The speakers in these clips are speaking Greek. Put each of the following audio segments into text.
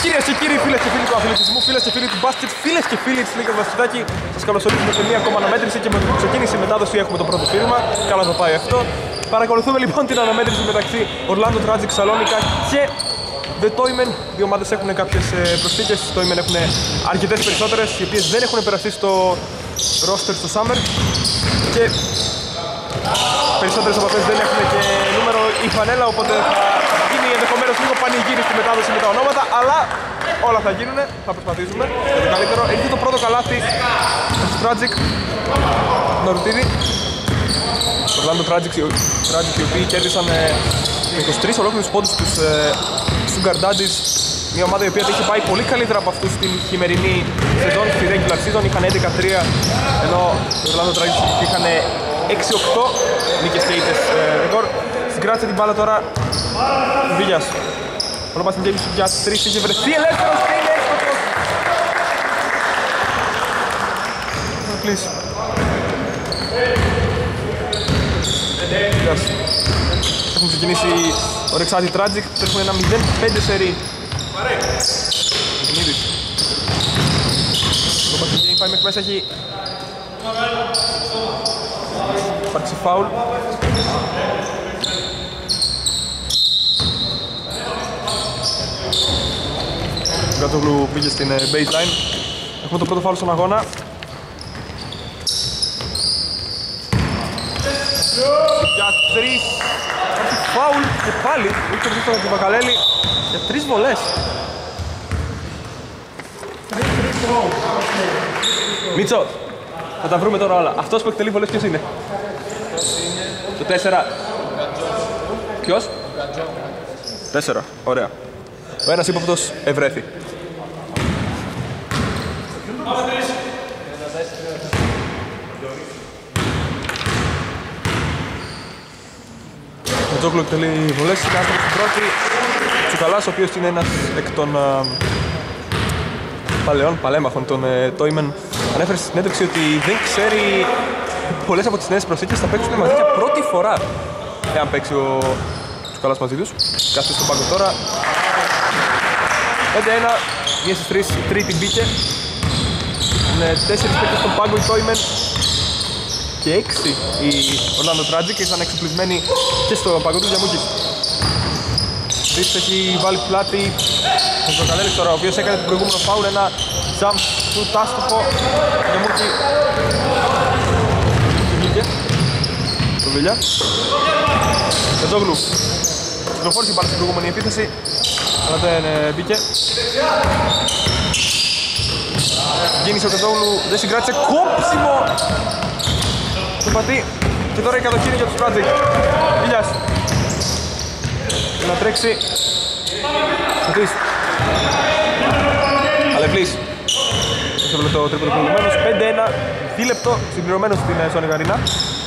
Κυρίες και κύριοι, φίλες και φίλοι του αθλητισμού, φίλες και φίλοι του μπάσκετ, φίλες και φίλοι της Λίγκας Βασιλάκη, σας καλωσορίζουμε σε μια ακόμα αναμέτρηση και με το που ξεκίνησε η μετάδοση έχουμε το πρώτο φύρημα. Καλά θα πάει αυτό. Παρακολουθούμε λοιπόν την αναμέτρηση μεταξύ Orlando Tragic Σαλόνικα και The Toymen. Οι ομάδες έχουν κάποιες προσθήκες. Οι Toymen έχουν αρκετές περισσότερες, οι οποίες δεν έχουν περαστεί στο roster στο Summer. Και περισσότερες από αυτές δεν έχουν και νούμερο η φανέλα, οπότε θα γίνει ενδεχομένως λίγο πανηγύρι στη μετάδοση με τα ονόματα, αλλά όλα θα γίνουν, θα προσπαθήσουμε για το καλύτερο. Έχει το πρώτο καλάθι στους Tragic Νορτίδη. Orlando Tragic οι οποίοι κέρδισαν με 23 ολόκληρους πόντους τους Sugar Daddies, μια ομάδα η οποία έχει πάει πολύ καλύτερα από αυτούς στην χειμερινή σεζόν, στη regular season είχαν 11-3, ενώ οι Orlando Tragic είχαν 6-8 νίκες και ήττες ρεκόρ. Συγκράτησε την μπάλα τώρα ο Βίλιας. Όλο μας την για 3 είχε βρεθεί ελεύθερος και είναι έστοχος. Θα κλείσει. Βίλιας. Έχουν ξεκινήσει ο Ρεξάτη Tragic, τρέχουν ένα 0-5 σερί. Μηδενίδης. Όλο μας την πάει μέχρι μέσα, έχει υπάρξει φάουλ. Ο Γκατζόγλου πήγε στην baseline. Έχουμε το πρώτο φάουλ στον αγώνα. Για 3. Έχει φάουλ και πάλι. Είχε βρει τον Βακαλέλη για 3 βολές. Μίτσο, θα τα βρούμε τώρα όλα. Αυτός που εκτελεί βολές ποιος είναι? Το 4. Ποιος? 4. Ωραία. Ο ένας ύποπτος ευρέθη. Ο Τζόγλου εκτελεί βολές. Είναι άνθρωπος στην πρώτη. Τσουκαλάς, ο οποίος είναι ένας εκ των παλαιών παλέμαχων των Toymen, ανέφερε στη συνέντευξη ότι δεν ξέρει πολλές από τις νέες προσθήκες θα παίξουν μαζί για πρώτη φορά εάν παίξει ο Τσουκαλάς μαζί τους. Κάθεται στον πάγκο τώρα. 5-1, μία στις 3, η τρίτη μπήκε. Είναι 4 παίκτες στον πάγκο οι Toymen και 6 οι Orlando Tragic, ήσαν εξοπλισμένοι και στο πάγκο του Γιαμούκης. Τρεις έχει βάλει πλάτη ο Ζοκαλέλης τώρα, ο οποίος έκανε την προηγούμενο φάουλ, ένα jump shoot άστοχο. Γιαμούκη βγήκε το Βίλια. Ο Τζόγλου κυκλοφόρησε πάλι στην προηγούμενη επίθεση, αλλά δεν μπήκε. Γίνησε ο Κατζόγλου, δεν συγκράτησε, κόψιμο στο πατή και τώρα η κατοχή είναι για τους Tragic. Βίλιας να τρέξει Αλεπλής. Αλεπλής έσαι το τρίποντο προηγουμένως. 5-1, δίλεπτο συμπληρωμένο στην Σόνι Γαρίνα.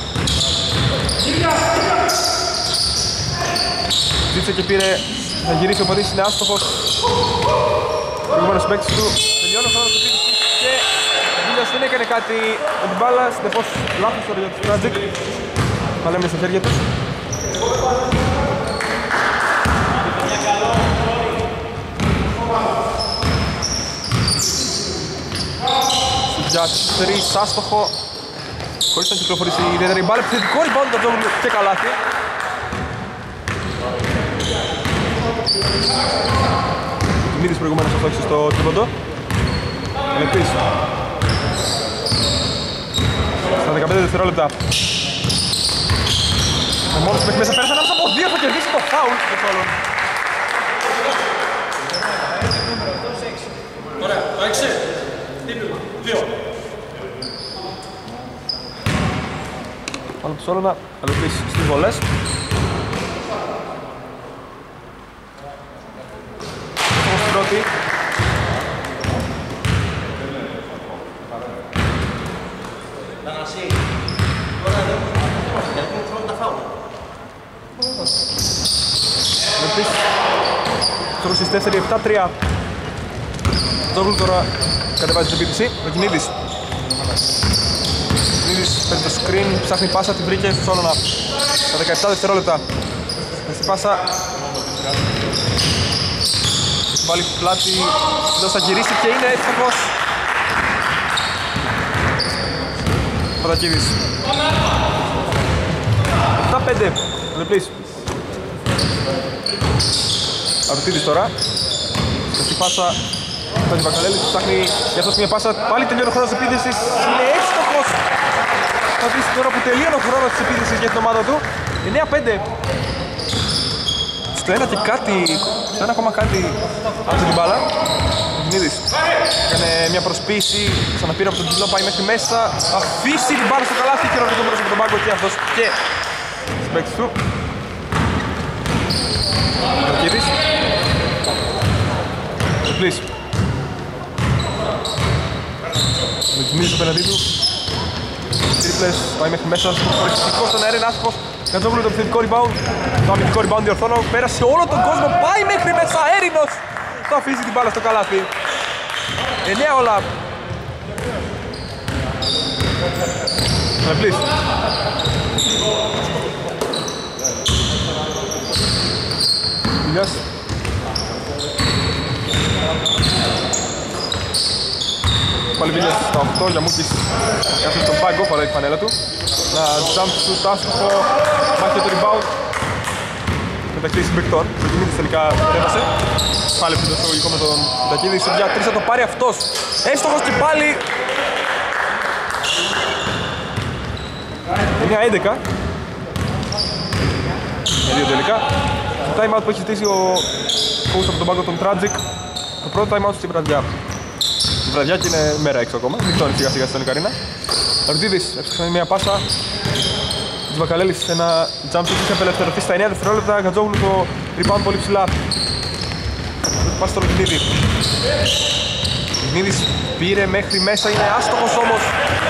Ζήτησε και πήρε να γυρίσει, ο Πατής είναι άστοχος. Προηγουμένος παίκτης του τελειώνει ο χρόνος του επίθεσης και ο Βίλιας δεν έκανε κάτι με την μπάλα. Συνεπώς λάθος τώρα για τους Tragic. Παλέμουν στα χέρια τους. Για 3 άστοχο, χωρίς να κυκλοφορήσει η ιδιαίτερη μπάλα. Επιθετικό rebound του Τζόγλου και καλάθι. Μίδης προηγουμένως αστόχησε στο τρίποντο. Ελεπής. Στα 15 δευτερόλεπτα. Ο μόνος μέχρι μέσα πέρασε ανάμεσα από 2, θα κερδίσει το φάουλ. Ωραία, το 6. 2. Πάνω από το Σόλωνα, Αλεπής στις βολές. Όμως στην πρώτη. Αλεπής τώρα στις 4, 7-3. Τζόγλου τώρα κατεβάζει την επίθεση. Ο Κινίδης. Κινίδης παίρνει το screen, ψάχνει πάσα, την βρήκε στο Σόλωνα. Στα 17 δευτερόλεπτα. Στην πάσα. βάλει πλάτη, εδώ θα γυρίσει και είναι εύστοχος. Πατακίδης. 7-5, διπλής. Αρουτίδης τώρα. Στη πάσα, τον Βακαλέλης ψάχνει για αυτός μια πάσα, πάλι τελειώνει ο χρόνος της επίδεσης, είναι εύστοχος. Θα δεις τώρα που τελείωνε ο χρόνος της επίδεσης για την ομάδα του. 9-5. Στο 1 και κάτι, στο 1 ακόμα κάτι από την μπάλα. Ο Γινίδης έκανε μια προσποίηση, ξαναπήρε από τον τίτλο, πάει μέχρι μέσα, αφήσει την μπάλα στο καλάθι και ρωτήσει τον από τον πάγκο και αυτός και στις παίκτες του. Ο Κίδης. Πλής. Ο Γινίδης απέναντί του. Τρίπλες, πάει μέχρι μέσα, φορεστικός στον αέρα, είναι άσχος. Κατζόγλου το επιθετικό rebound. Το αμυντικό rebound διορθώνω, πέρασε όλο τον κόσμο, πάει μέχρι μέσα, Έρινος. Το αφήσει την μπάλα στο καλάθι. 9 όλα. Πλής. Φιλιάς. Πάλι Βίλιας στα 8 για Μούκης. Κάθεται στον πάγκο, φοράει τη φανέλα του. Να jump shoot άστοχο, μάχη το rebound. Μεταξύ συμπαικτών, ο Κινίδης τελικά έβασε. Πάλι πιο στρατηγικό με τον Τακίδη, σε για 3 θα το πάρει αυτός. Έστοχος και πάλι. 9-11. Με 2 τελικά. Το time out που έχει ζητήσει ο coach από τον πάγκο των Tragic. Το πρώτο time out στη βραδιά. Η βραδιά και είναι μέρα έξω ακόμα, νυχτώνει σιγά σιγά στον Ικαρίνα. Αρουτίδης έψαχνε μια πάσα. Βακαλέλης σε ένα jump shot είχε απελευθερωθεί στα 9 δευτερόλεπτα. Γκατζόγλου το rebound πολύ ψηλά. Πας στον Γινίδη. Γινίδης πήρε μέχρι μέσα, είναι άστοχος όμως.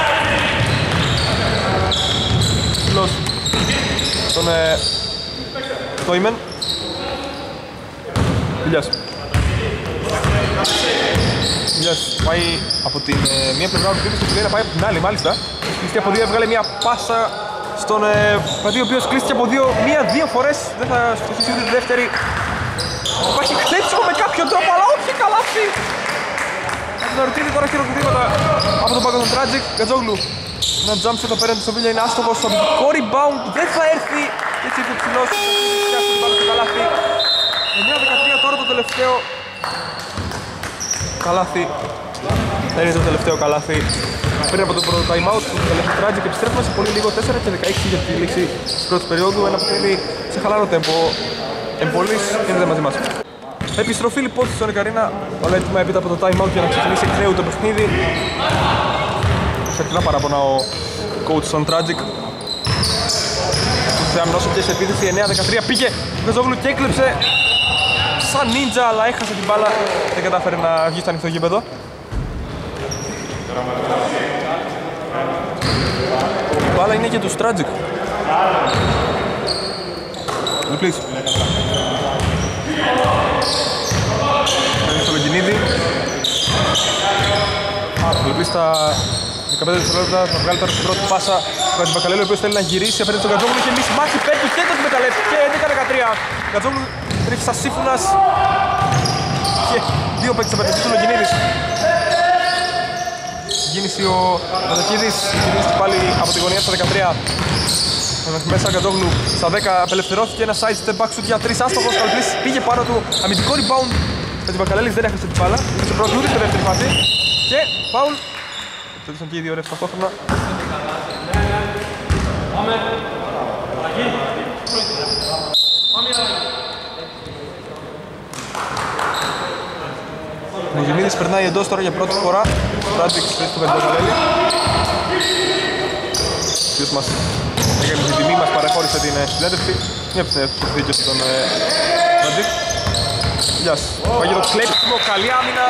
Ψηλός στον Τόιμεν. Φιλιάς. Φιλιάς πάει από την μία πλευρά του τύπου και πάει από την άλλη μάλιστα. Κλειστή από δύο, έβγαλε μια πάσα στον Παντή, ο οποίος κλείστηκε από μία-δύο φορές. Δεν θα στοχίσει ούτε τη δεύτερη. Υπάρχει κλέψιμο με κάποιον τρόπο, αλλά όχι καλάθι. Θα ρωτήσει τώρα χειροκροτήματα από τον πάγκο των Tragic. Γκατζόγλου. Ένα jump shot απέναντι στο Βίλια είναι άστοχος. Στο αμυντικό rebound δεν θα έρθει. Έτσι ήρθε ψηλός. Φτιάξει την μπάλα στο καλάθι. 9-13 τώρα το τελευταίο καλάθι. Θα είναι το τελευταίο καλάθι πριν από το πρώτο time out του τελευταίου Tragic. Επιστρέφουμε σε πολύ λίγο 4 και 16 για τη λήξη της πρώτης περίοδου. Ένα παιχνίδι σε χαλαρό τέμπο. Εμπολής γίνεται μαζί μας. Επιστροφή λοιπόν στον Ικαρίνα. Όλα έτοιμα έπειτα από το time out για να ξεκινήσει εκ νέου το παιχνίδι. Σε αρκετά παράπονα ο coach των Tragic. Του Θεαμνός και σε επίθεση 9-13 πήγε ο Γκατζόγλου και έκλεψε σαν νίντζα, αλλά έχασε την μπάλα. Δεν κατάφερε να βγει στο ανοιχτό γήπεδο. Η μπάλα είναι για τους Tragic. Διπλής. Στο Λογγινίδη. Διπλής στα 15 δευτερόλεπτα θα βγάλει τώρα στην πρώτη πάσα του Βακαλέλου, ο οποίος θέλει να γυρίσει απέναντι στον Γκατζόγλου και εμείς μάχη πέτου και το εκμεταλλεύει και 11-13. Γκατζόγλου τρέχει σαν σύμφωνας και δύο παίκτες απέναντι του Λογγινίδης. Γίνηση ο Βαδακίδης, κινήθηκε πάλι από τη γωνία στα 13. Μέσα Γκατζόγλου στα 10 απελευθερώθηκε ένα side step back shoot για 3 άστοχος. Καλπλής πήγε πάνω του, αμυντικό rebound. Ο Βακαλέλης δεν έχασε την μπάλα, σε πρώτη ούτε στη δεύτερη φάση και φάουλ. Εξαιρετήσαν και οι δύο ρεύσεις ταυτόχρονα. Ο Γεμίδης περνάει εντός τώρα για πρώτη φορά. Tragic στρέφει τον Βακαλέλη, ο οποίος μας έκανε την τιμή, μας παραχώρησε την συνέντευξη. Μια δίκαιο στον Tragic. Γειάς, πάει το κλέψιμο, καλή άμυνα.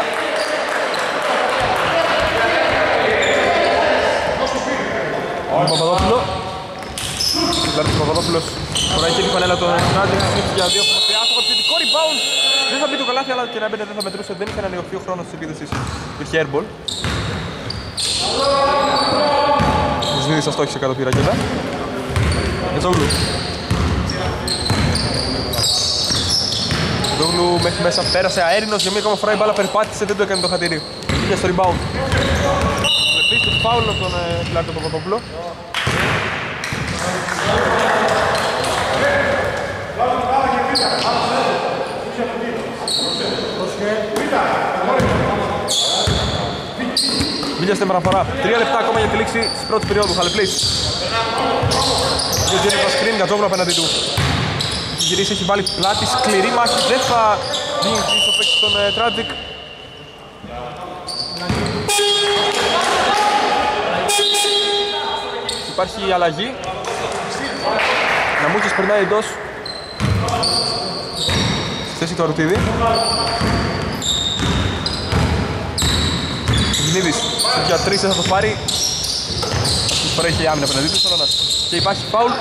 Ο Παπαδόπουλο. Δηλαδή ο Παπαδόπουλος τώρα έχει τη φανέλα των Tragic για 2 από μακριά. Το επιθετικό rebound. Δεν θα μπει το καλάθι, αλλά και να έμπαινε δεν θα μετρούσε. Δεν είχε ανανεωθεί ο χρόνος της επίδεσης. Υπήρχε airball. Ο Σμίδης αστόχησε κάτω από τη ρακέτα. Γκατζόγλου. Κατζόγλου μέχρι μέσα, πέρασε αέρινος για μία ακόμα φορά, η μπάλα περπάτησε, δεν το έκανε το χατήρι. Πήγε στο rebound. Βλέπεις το φάουλ από τον Φιλάρτο Παπαδόπουλο. Μίλια στην παραφορά. 3 λεπτά ακόμα για τη λήξη της πρώτης περίοδου. Χαλεπλής. Δεν γίνεται το screen, Κατζόγλου απέναντι του. Έχει γυρίσει, έχει βάλει πλάτη, σκληρή μάχη. Δεν θα γίνει πίσω παίξει τον Tragic. Υπάρχει η αλλαγή. Ναμούκης περνάει εντός. Στη θέση του Αρουτίδη. Γινίδης, για 3 δεν θα το πάρει. Αυτή τη φορά έχει άμυνα απέναντι του, και υπάρχει φάουλ.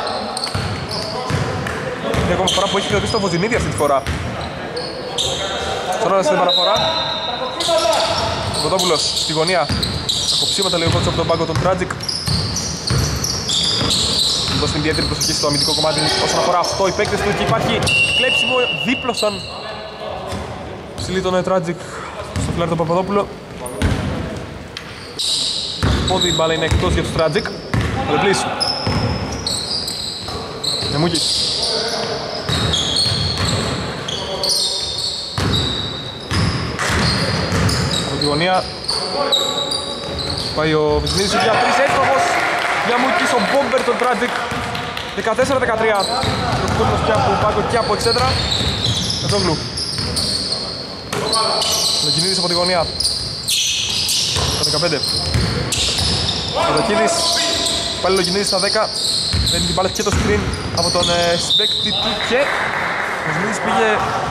Είναι ακόμα φορά που έχει κρατήσει το Βοζινίδη αυτή τη φορά. Σωρώνας στην παραφορά. Ο Κοντόπουλος στη γωνία. Τα κοψίματα λίγο κότσο από τον πάγκο των Tragic. Δώσει την ιδιαίτερη προσοχή στο αμυντικό κομμάτι όσον αφορά αυτό οι παίκτες του. Και υπάρχει κλέψιμο, δίπλωσαν ψηλή τον Tragic στο Φιλάρτο Παπαδόπουλο. Πόδι η μπάλα είναι εκτός για τους Tragic. Ρεμπλής. Νεμούκης. Από τη γωνία πάει ο Βυσνίδης για 3 έστοχος. Νεμούκης, ο Μπόμπερ των Tragic. 14-13. Προκούρνος πια από πάγκο και από εξέντρα. Κατζόγλου. Λογινίδης από τη γωνία. Το 15. Κατακίδης. Πάλι Λογινίδης στα 10. Παίρνει την μπάλα και το screen από τον συμπαίκτη του και ο Λογινίδης πήγε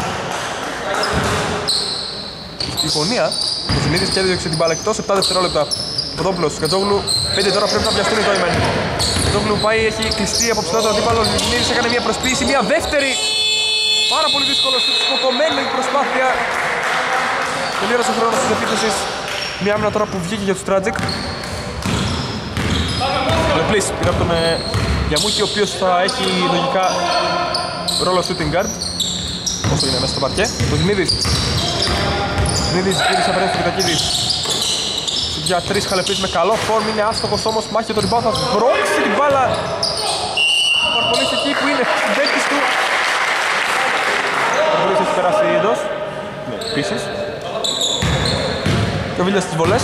στη γωνία. Ο Λογινίδης και έδιωξε την μπάλα εκτός 7 δευτερόλεπτα. Κοντόπουλος, Κατζόγλου, 5 τώρα πρέπει να πιαστούν οι τόιμεν. Κατζόγλου πάει, έχει κλειστεί από ψηλά τον αντίπαλο. Ο Λογινίδης έκανε μια προσποίηση, μια δεύτερη. Πάρα πολύ δύσκολο, σκοκομμένη προσπάθεια. Τελείωσε ο χρόνος της επίθεσης. Μια άμυνα τώρα που βγήκε για τους Tragic. Λεπλής πήρε από τον Γιαμούκη, ο οποίος θα έχει λογικά ρόλο shooting guard όσο είναι μέσα στο παρκέ. Ο Ζηνίδης γύρισε απέναντι στο Κιτακίδης. Για 3 Χαλεπλής με καλό φόρμ, είναι άστοχος όμως, μάχη το rebound, θα σπρώξει την μπάλα. Ο Παρπολής εκεί που είναι συμπαίκτης του. Ο Παρπολής έχει περάσει εντός. Ναι, επίσης. Και ο Βίλιας στις βολές.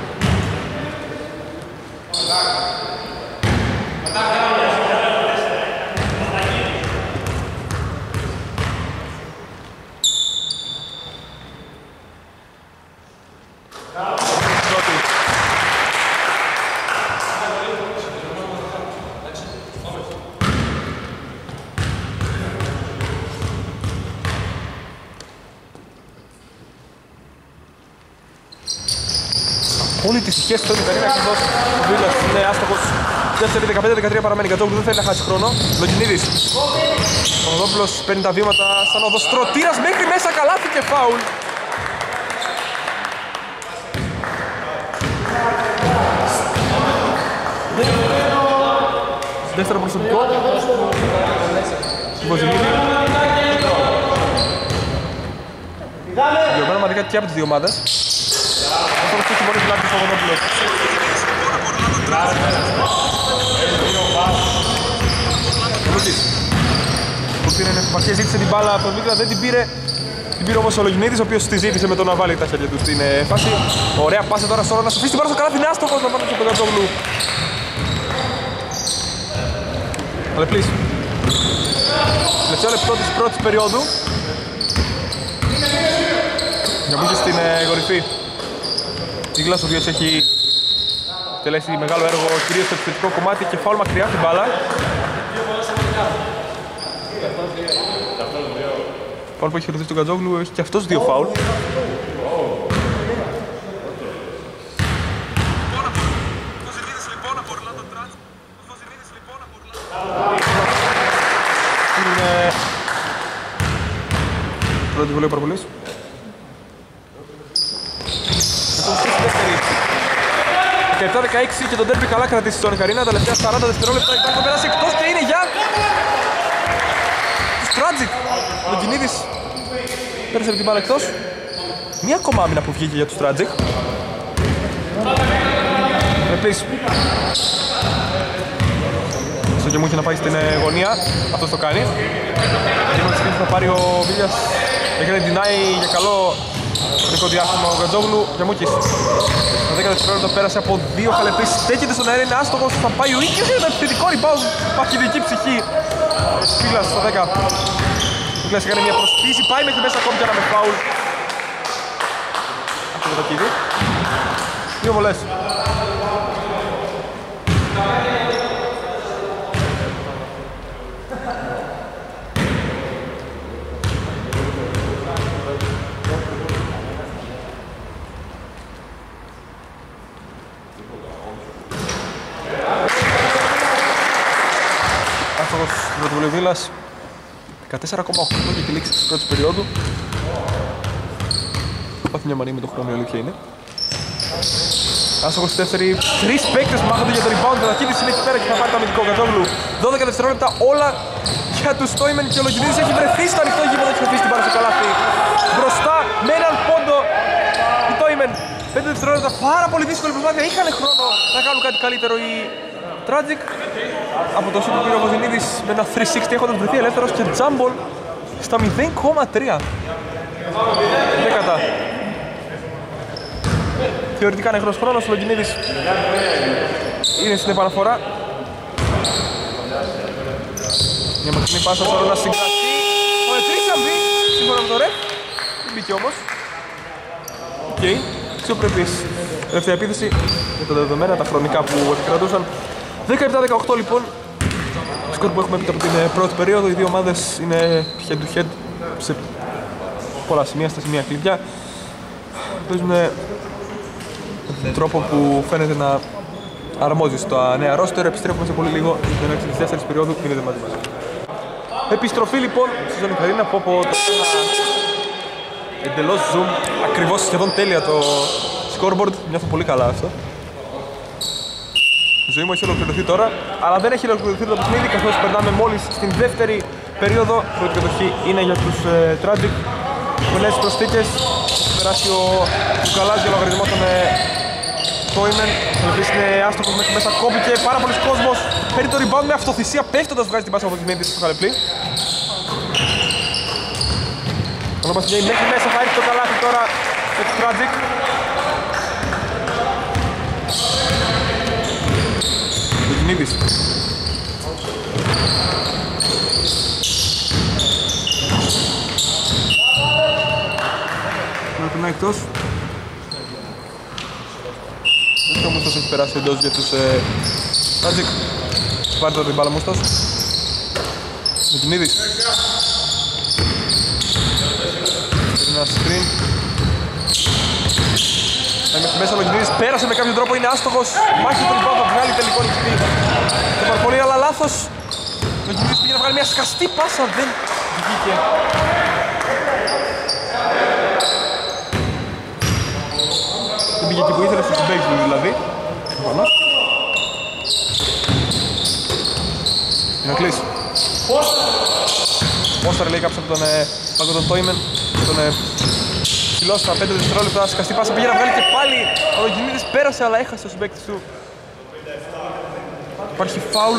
Όλη τη σχέση του είναι καθώς ο Βίλας είναι άστοχος. Δεύτερη 15-13 παραμένει. Κατζόγλου δεν θέλει να χάσει χρόνο. Λογινίδης. Ο Ροδόπουλος παίρνει τα βήματα σαν οδοστρωτήρας μέχρι μέσα, καλάθι και φάουλ. Δεύτερο προσωπικό. Βοζινίδη. Διωγμένο μαδικά και από τις δύο ομάδες. Αυτό έχει μόνο πλάτη στο Κοντόπουλος. Λούκης. Που πήρε επαφή, ζήτησε την μπάλα από τον Μίκρα, δεν την πήρε. Την πήρε όμως ο Λογινίδης, ο οποίος τη ζήτησε με το να βάλει τα χέρια του στην φάση. Ωραία πάσα τώρα στο να σου αφήσει την μπάλα στο καλάθι, είναι άστοχος να πάρει στο Πεντατόγλου. Αλεπλής. Τελευταίο λεπτό της πρώτης περίοδου. Για μπήκε στην κορυφή. Ίγλας, ο οποίος έχει τελέσει μεγάλο έργο κυρίως στο επιθετικό κομμάτι και φάουλ μακριά την μπάλα. Φάουλ που έχει ρωτήσει τον Κατζόγλου, έχει και αυτός δύο φάουλ. Είναι πρώτη βολή ο Παρπολής. Και 7-16 και τον τέρπι καλά κρατήσει στον Καρίνα. Τα τελευταία 40 δευτερόλεπτα υπάρχει πέρασε εκτός και είναι για τους Tragic. Λογινίδης πέρασε από την μπάλα εκτός. Μία ακόμα άμυνα που βγήκε για τους Tragic. Επίσης στο και μου είχε να πάει στην γωνία, αυτός το κάνει. Και με τις σκέψεις θα πάρει ο Βίλιας. Έκανε deny για καλό χρονικό διάστημα ο Γκατζόγλου. Γιαμούκης στα 10 δευτερόλεπτα πέρασε από 2 χαλεπείς. Στέκεται στον αέρα, είναι άστοχος. Θα πάει ο Ίκης για το επιθετικό rebound. Παχυδική ψυχή. Φίλας στα 10. Ο Βίλιας έκανε μια προσποίηση, πάει μέχρι μέσα ακόμη και ένα με φάουλ. Αυτό το τακίδι. 2 βολές. Πρωτοβουλία Βίλας 14,8 για τη λήξη της πρώτης περίοδου. Θα πάθει μια μανία με τον χρόνο, η αλήθεια είναι. Άστοχος στη δεύτερη, 3 παίκτες μάχονται για το rebound. Το Τακίδης είναι εκεί πέρα και θα πάρει το αμυντικό. Γκατζόγλου 12 δευτερόλεπτα όλα για τους Στόιμεν και ο Λογινίδης έχει βρεθεί στο ανοιχτό γήπεδο και θα αφήσει την πάρα στο καλάθι. Μπροστά με έναν πόντο οι Στόιμεν. 5 δευτερόλεπτα, πάρα πολύ δύσκολη προσπάθεια. Είχαν χρόνο να κάνουν κάτι καλύτερο οι Tragic. Από το σούτ που πήρε ο Βοζινίδης με ένα 360 έχοντας βρεθεί ελεύθερος και τζάμπολ στα 0,3. Δέκατα. Θεωρητικά νεκρός χρόνος, ο Λογινίδης είναι στην επαναφορά. Μια μακρινή πάσα στο να συγκρατεί. Ο Ετρής αν μπει, σύμφωνα με το ρεφ. Δεν μπήκε όμως. Οκ, αξιοπρεπής. Τελευταία επίθεση με τα δεδομένα, τα χρονικά που επικρατούσαν. 17-18 λοιπόν. Σκορ που έχουμε πει από την πρώτη περίοδο. Οι δύο ομάδες είναι head to head σε πολλά σημεία, στα σημεία κλειδιά. Παίζουν με τρόπο που φαίνεται να αρμόζει στα νέα ρόστερ. Επιστρέφουμε σε πολύ λίγο στην έναρξη της δεύτερης περίοδου. Μείνετε μαζί μας. Επιστροφή λοιπόν στη Ζώνη Καρίνα που από το εντελώς zoom, ακριβώς σχεδόν τέλεια το scoreboard. Νιώθω πολύ καλά αυτό. Η ζωή μου έχει ολοκληρωθεί τώρα, αλλά δεν έχει ολοκληρωθεί το παιχνίδι καθώς περνάμε μόλις στην δεύτερη περίοδο. Η πρώτη κατοχή είναι για τους Tragic. Με νέες προσθήκες περάσει ο Κουκαλάς για λογαριασμό των Στόιμεν. Ο οποίος είναι άστοχος μέχρι μέσα, κόπηκε πάρα πολλοί κόσμος. Παίρνει το rebound με αυτοθυσία, πέφτοντας βγάζει την πάσα από τη Μέντη στο Χαλεπλή. Ο Λόμπας βγαίνει μέχρι μέσα, θα έρθει το καλάθι τώρα για τους Tragic. Λογινίδης. Να τον εκτός. Ο Μούστος έχει περάσει εντός για τους Tragic. Πάρει το μπάλα Μούστος. Λογινίδης. Ένα screen. Μέχρι μέσα ο Λογινίδης πέρασε με κάποιο τρόπο, είναι άστοχος. Μάχη του rebound, θα βγάλει τελικό νυχτή. Το παρπολεί αλλά λάθος. Ο Λογινίδης πήγε να βγάλει μια σκαστή πάσα, δεν βγήκε. Δεν πήγε εκεί που ήθελε, στους παίκτες του δηλαδή. Είναι να κλείσει. Πόσταρ λέει κάποιος από τον Παγκο τον Τόιμεν. Τον ψηλός στα 5 δευτερόλεπτα, σκαστή πάσα πήγε να βγάλει και πάλι. Ο Λογινίδης πέρασε αλλά έχασε ο συμπαίκτης του. Υπάρχει φάουλ.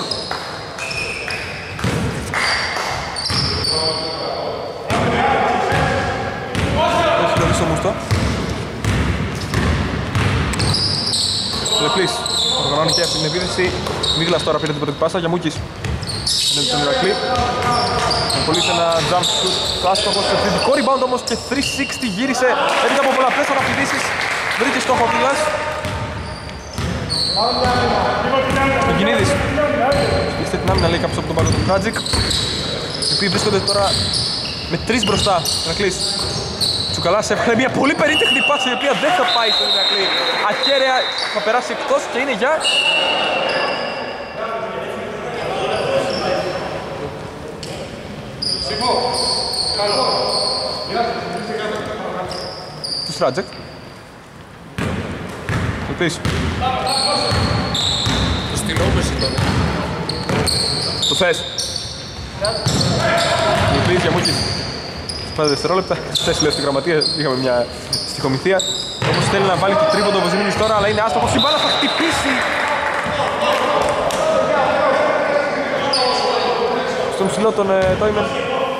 Έχει λογίσει ο Μούστο. Λεπλής οργανώνει και αυτή την επίθεση. Μίγλας τώρα πήρε την πρώτη πάσα, Γιαμούκης είναι τον Ηρακλή. Απολύτω ένα jump shoot, άστοχος, επιθετικό rebound όμως και 360 γύρισε. Έπειτα από πολλαπλές αναφιδήσεις, βρήκε στόχο ο Βίλας. Λογινίδης. Είστε την άμυνα λέει κάποιος από τον Παγκο του Tragic. Οι οποίοι βρίσκονται τώρα με 3 μπροστά. Ηρακλής. Τσουκαλάς έβγαλε μια πολύ περίτεχνη πάσα η οποία δεν θα πάει στον Ηρακλή. Αχέραια θα περάσει εκτός και είναι για... Τους Tragic. Επίσης. Το στυλόμεση τώρα. Το θες. Επίσης Γιαμούκης. 5 δευτερόλεπτα. Χθες λέω στη γραμματεία είχαμε μια στοιχομηθεία. Όμως θέλει να βάλει το τρίποντο ο Βοζινίδης τώρα, αλλά είναι άστοχος. Η μπάλα θα χτυπήσει στον ψηλό τον Τόιμεν.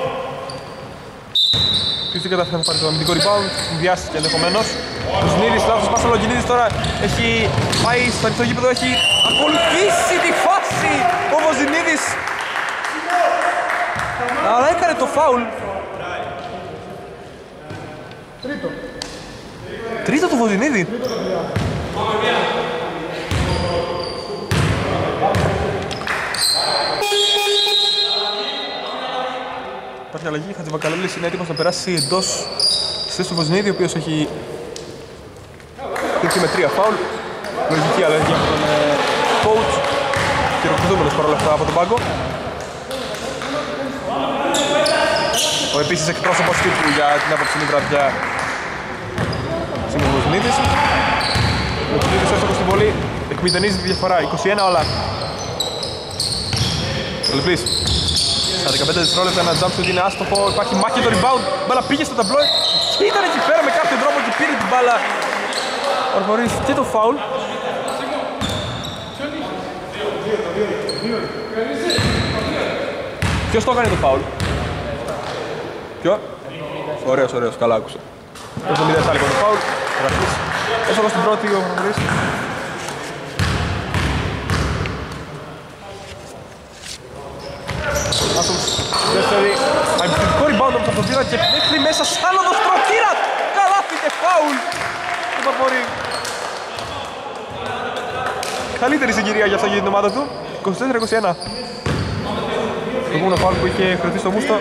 Ποιος δεν καταφέρει να πάρει το αμυντικό rebound, συνδυάστηκε ενδεχομένως. Ο Βοζινίδης, λάθος πάσα, ο Λογινίδης τώρα έχει πάει στο ανοιχτό γήπεδο, έχει ακολουθήσει τη φάση ο Βοζινίδης. Αλλά έκανε το φάουλ. Τρίτο του Βοζινίδη. Υπάρχει αλλαγή, Χατζηβακαλέλης είναι έτοιμος να περάσει εντός της θέσης του Βοζινίδη, ο οποίος έχει με 3 φάουλ. Λογική αλλαγή από τον coach. Χειροκροτούμενος παρόλα αυτά από τον πάγκο. Ο επίσης εκπρόσωπος τύπου για την απόψινή βραδιά Σίμων Βοζινίδης. Ο Βοζινίδης εύστοχος στην βολή, εκμηδενίζει τη διαφορά, 21 όλα. Ο Λεπλής. Στα 15 δευτερόλεπτα ένα jump shoot είναι άστοχο, υπάρχει μάχη το rebound, η μπάλα πήγε στο ταμπλό και ήταν εκεί πέρα με κάποιο τρόπο και πήρε την μπάλα. Ορφορείς και το φάουλ. Ποιος το έκανε το φάουλ? Ποιο? Ωραίος, καλά άκουσα. Το 70 λοιπόν το φάουλ. Ραφής. Έσοδος στην πρώτη ο Ορφορείς. Άσος, δεύτερη. Επιθετικό rebound από τον Παπαδίδα και μέχρι μέσα σάλοδος τροχήρας. Καλάθι και φάουλ. Το Παπορή. Καλύτερη συγκυρία για αυτό για την ομάδα του. 24-21. Το επόμενο φάουλ που είχε κρατήσει το Μούστο.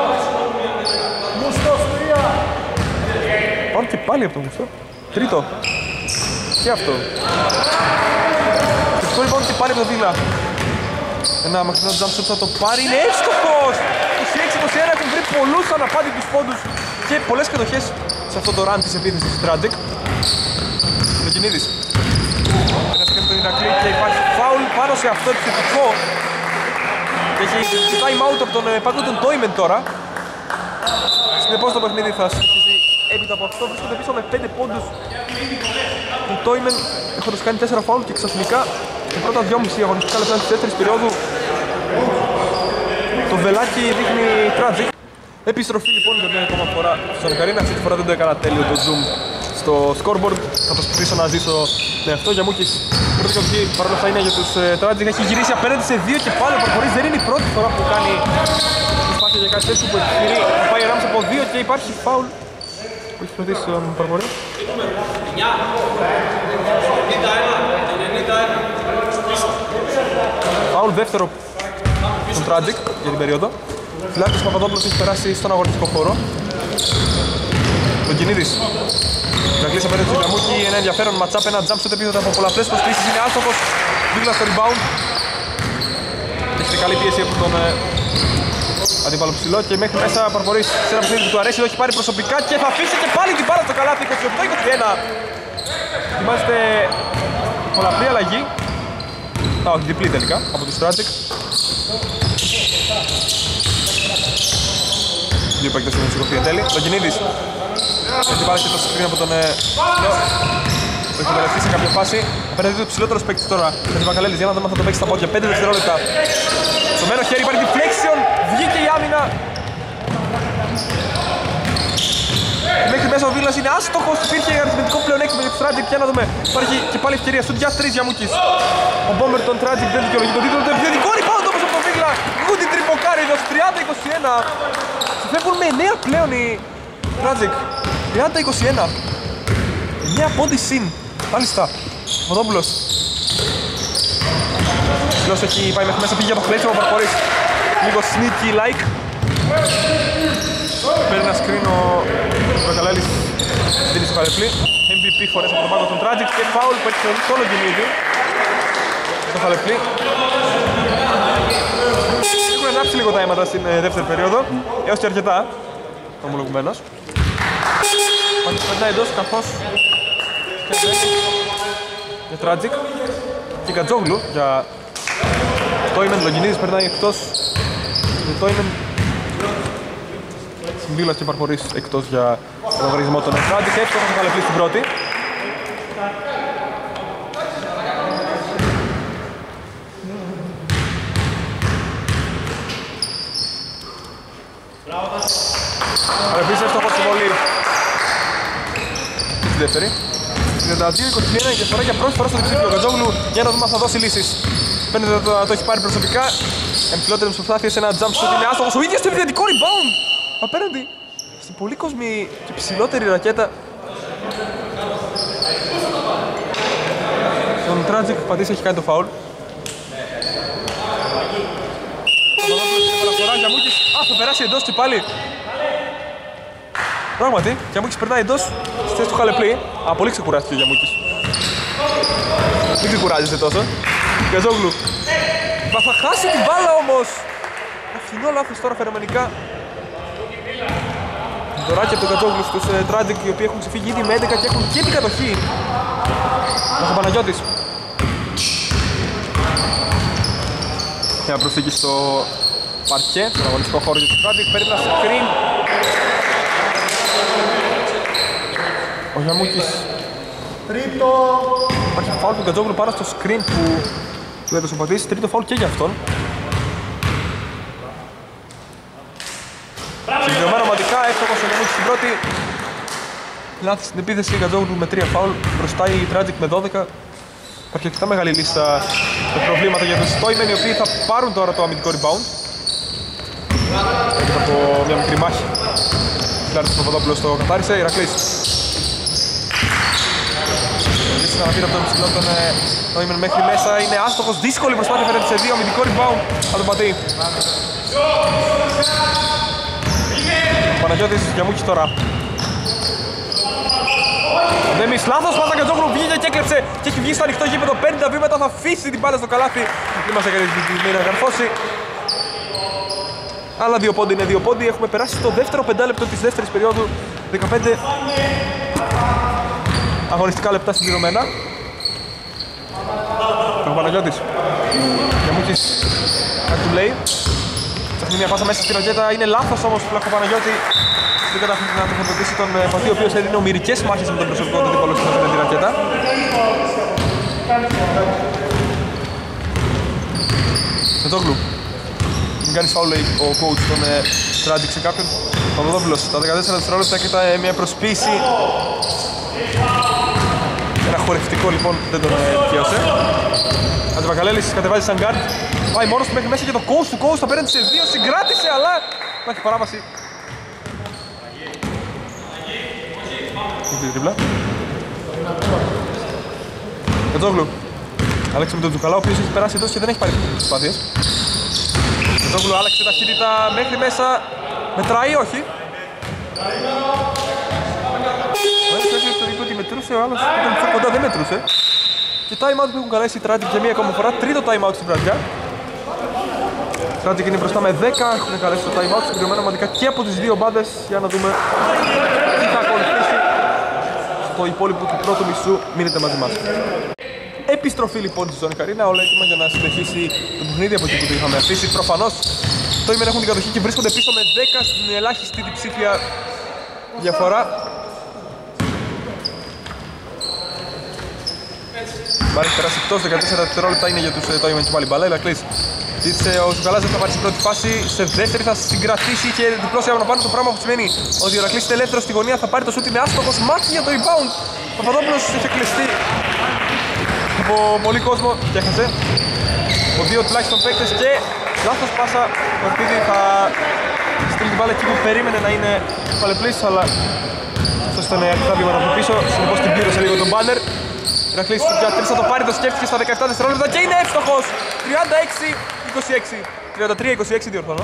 Φάουλ και πάλι από το Μούστο. Τρίτο. Και αυτό. Επιθετικό rebound και πάλι από τον Δίλα. Ένα μακρινό jump shot θα το πάρει, είναι εύστοχος! 26-21 έχουν βρει πολλούς αναπάντητους πόντους και πολλές κατοχές σε αυτό το run της επίθεσης της Tragic. Λογινίδης. Ένα σκέφτο τον Ηρακλή και υπάρχει foul πάνω σε αυτό επιθετικό. Και έχει time out από τον πάγκο τον Τόιμεν τώρα. Συνεπώς το παιχνίδι θα συνεχίσει έπειτα από αυτό. Βρίσκονται πίσω με 5 πόντους. Ο Τόιμεν έχοντας κάνει 4 foul και ξαφνικά τα πρώτα 2,5 αγωνιστικά λεπτά της δεύτερης περίοδου το βελάκι δείχνει Tragic. Επιστροφή λοιπόν για μια ακόμα φορά στον Καρίνα. Αυτή τη φορά δεν το έκανα τέλειο το zoom στο scoreboard. Θα προσπαθήσω να ζήσω με αυτό. Για Μούκης, πρώτη κατοχή παρόλα αυτά είναι για τους Tragic. Έχει γυρίσει απέναντι σε 2 και πάλι ο Παρπορής. Δεν είναι η πρώτη φορά που κάνει προσπάθεια για κάτι τέτοιο που επιχειρεί να πάει ανάμεσα από 2 και υπάρχει foul που έχει κρατήσει τον Παρπορή. Φάουλ δεύτερο στον Tragic για την περίοδο. Φιλάκης Παπαδόπουλος έχει περάσει στον αγωνιστικό χώρο. Τον Κινίδης. Να κλείσει απέναντι στον Καμούκη, ένα ενδιαφέρον match-up, ένα jump shot επίθετα από πολλαπλές προσκλήσεις. Είναι άστοχος, δίπλα στο rebound. Έχει καλή πίεση από τον αντίπαλο ψηλό και μέχρι μέσα Παρπορής σε ένα παιχνίδι που του αρέσει. Το έχει πάρει προσωπικά και θα αφήσει και πάλι την μπάλα στο καλάθι. 28-21. Θυμάστε πολλαπλή αλλαγή. Όχι, διπλή τελικά από τους Tragic. Δύο παίκτες έχουν σηκωθεί εν τέλει. Το Κινίδης έχει πάρει και το screen από τον το έχει βαρεθεί σε κάποια φάση. Απέναντι του ψηλότερος παίκτης τώρα. Χατζηβακαλέλης, για να δούμε αν θα το παίξει στα πόδια. 5 δευτερόλεπτα. Στο μέρο χέρι υπάρχει deflection. Βγήκε η άμυνα. Μέχρι μέσα ο Βίλας είναι άστοχος. Υπήρχε αριθμητικό πλεονέκτημα για τους Tragic. Για να δούμε. Υπάρχει και πάλι ευκαιρία. Σουτ για 3 για Μούκης. Ο Μπόμπερ των Tragic δεν δικαιολογεί τον τίτλο. Το επιθετικό rebound όμως από τον Βίλα. Γκούτι τρυποκάριδος. 30-21. Φεύγουν με 9 πλέον οι Tragic. 30-21. 9 πόντι συν. Μάλιστα. Παπαδόπουλος. Ψηλός έχει πάει μέχρι μέσα. Πήγε από κλέψιμο ο Παρπορής. Λίγο sneaky like. Παίρνει ένα screen ο Βακαλέλης. Δίνει στο Χαλεπλή. MVP φορές από τον πάγκο των Tragic και foul που έχει θεωρήσει όλο Γκινίδη. Στο Χαλεπλή. Έχουν ανάψει λίγο τα αίματα στην δεύτερη περίοδο. Έως και αρκετά. Ομολογουμένως. Πάντως περνάει εντός καθώς για Tragic και Κατζόγλου για Τόιμεν. Λογινίδης περνάει εκτός για Τόιμεν. Μπίλας και Παρπορής εκτός για τον λογαριασμό των Ευτράντης. Εύστοχος ο Καλεπλής στην πρώτη. Καλεπλής εύστοχος στη βολή. Στη δεύτερη. 32-21 η διαφορά για πρώτη φορά στο διψήφιο. Ο Κατζόγλου για να δούμε αν θα δώσει λύσεις. Φαίνεται ότι το έχει πάρει προσωπικά. Εμφυλότερες προσπάθειες, ένα jump shot είναι άστοχος. Ο ίδιος το επιθετικό rebound απέναντι στην πολύ κόσμη και ψηλότερη ρακέτα. Τον Tragic Πατής έχει κάνει το φάουλ. Θα περάσει εντός και πάλι. Πράγματι, ο Γιαμούκης περνάει εντός στη θέση του Χαλεπλή. Πολύ ξεκουράστηκε ο Γιαμούκης. Μην ξεκουράζεσαι τόσο. Γκαζόγλου. Θα χάσει την μπάλα όμως. Φθηνό λάθος τώρα φαινομενικά. Δωράκι από τον Γκαζόγλου στους Tragic, οι οποίοι έχουν ξεφύγει ήδη με 11 και έχουν και την κατοχή. Παναγιώτης. Μια προσθήκη στο παρκέ, στον αγωνιστικό χώρο για τους Tragic. Παίρνει ένα screen. Ο Γιαμούκης. Τρίτο. Υπάρχει φάουλ του Γκατζόγλου πάνω στο screen που του έδωσε ο Πατής. Τρίτο φάουλ και για αυτόν. Συμπληρωμένα ομαδικά, εύστοχος ο Γιαμούκης στην πρώτη. Λάθη στην επίθεση, Γκατζόγλου με 3 φάουλ. Μπροστά η Tragic με 12. Υπάρχει αρκετά μεγάλη λίστα με προβλήματα για τους Stoymen, οι οποίοι θα πάρουν τώρα το αμυντικό rebound. Έρχεται από μια μικρή μάχη. Κλάρης Παπαδόπουλος το καθάρισε, Ηρακλής. Ήρθε να πήρε από τον ψηλό τον Stoymen μέχρι μέσα, είναι άστοχος, δύσκολη προσπάθεια, φέρεται σε 2, αμυντικό rebound από τον Πατή. Ο Παναγιώτης Γιαμούκης τώρα. Δέμις λάθος, πάσα Γκατζόγλου βγήκε και έκλεψε και έχει βγει στο ανοιχτό γήπεδο, 50 βήματα, θα αφήσει την μπάλα στο καλάθι. Είμαστε καλεσμένοι να καρφώσει. Άλλα 2 πόντι είναι 2 πόντι, έχουμε περάσει στο δεύτερο πεντάλεπτο της δεύτερης περίοδου. 15 αγωνιστικά λεπτά συμπληρωμένα. Ο Παναγιώτης. Γιαμούκης κάτι του λέει. Ψάχνει μια πάσα μέσα στη ρακέτα, είναι λάθος όμως του Παναγιώτη. Δεν κατάφερε να τοποθετήσει τον Πατή, ο οποίος έδινε ομηρικές μάχες με τον προσωπικό του δίπολο στην τη ρακέτα. Σετόγλου. Μην κάνεις φάουλ, λέει ο coach τον Tragic σε κάποιον. Παπαδόπουλος, τα 14 δευτερόλεπτα και μια προσποίηση. Ένα χορευτικό λοιπόν δεν τον δικαίωσε. Χατζηβακαλέλης κατεβάζει σαν guard. Πάει μόνος του μέχρι μέσα και το coach του coach θα παίρνει σε 2, συγκράτησε αλλά υπάρχει παράβαση. Τριπλά. Κατζόγλου. Άλλαξε με τον Τζουκαλά, ο οποίος έχει περάσει εδώ και δεν έχει πάρει προσπάθειες. Κατζόγλου άλλαξε ταχύτητα μέχρι μέσα. Μετράει, όχι. Ο ένας πρέπει να είπε ότι μετρούσε, ο άλλος ήταν πιο κοντά, δεν μετρούσε. Και time out που έχουν καλέσει οι Tragic για μία ακόμα φορά. Τρίτο time out στην βραδιά. Tragic είναι μπροστά με 10, έχουν καλέσει το time out συμπληρωμένα ομαδικά και από τις δύο μπάντες. Για να δούμε τι θα ακολουθήσει. Το υπόλοιπο του πρώτου μισού, μείνετε μαζί μας. Επιστροφή λοιπόν στη ζώνη Καρίνα, όλα έτοιμα για να συνεχίσει το παιχνίδι από εκεί που το είχαμε αφήσει. Προφανώς το Stoymen έχουν την κατοχή και βρίσκονται πίσω με 10 στην ελάχιστη διψήφια διαφορά. Μπάρ έχει περάσει εκτός, 14 δευτερόλεπτα είναι για τους Stoymen και πάλι μπαλά. Ηρακλής ζήτησε ο Ζουκαλάς, δεν θα πάρει στην πρώτη φάση, σε δεύτερη θα συγκρατήσει και διπλώσει άμυνα πάνω, το πράγμα που σημαίνει ότι ο Ηρακλής είναι ελεύθερος στη γωνία, θα πάρει το σούτ, είναι άστοχος, μάχη για το rebound. Ο Παπαδόπουλος είχε κλειστεί από πολύ κόσμο και έχασε από 2 τουλάχιστον παίκτες και λάθος πάσα. Ο Ορπίδη θα στείλει την μπάλα εκεί που περίμενε να είναι ο Παλεπλής, αλλά αυτός ήταν αρκετά βήματα από πίσω, συνεπώς την πλήρωσε λίγο τον μπάνερ. Ηρακλής για 3 θα το πάρει, το σκέφτηκε στα 17 δευτερόλεπτα και είναι εύστοχος! 36-26, 33-26 διορθώνω.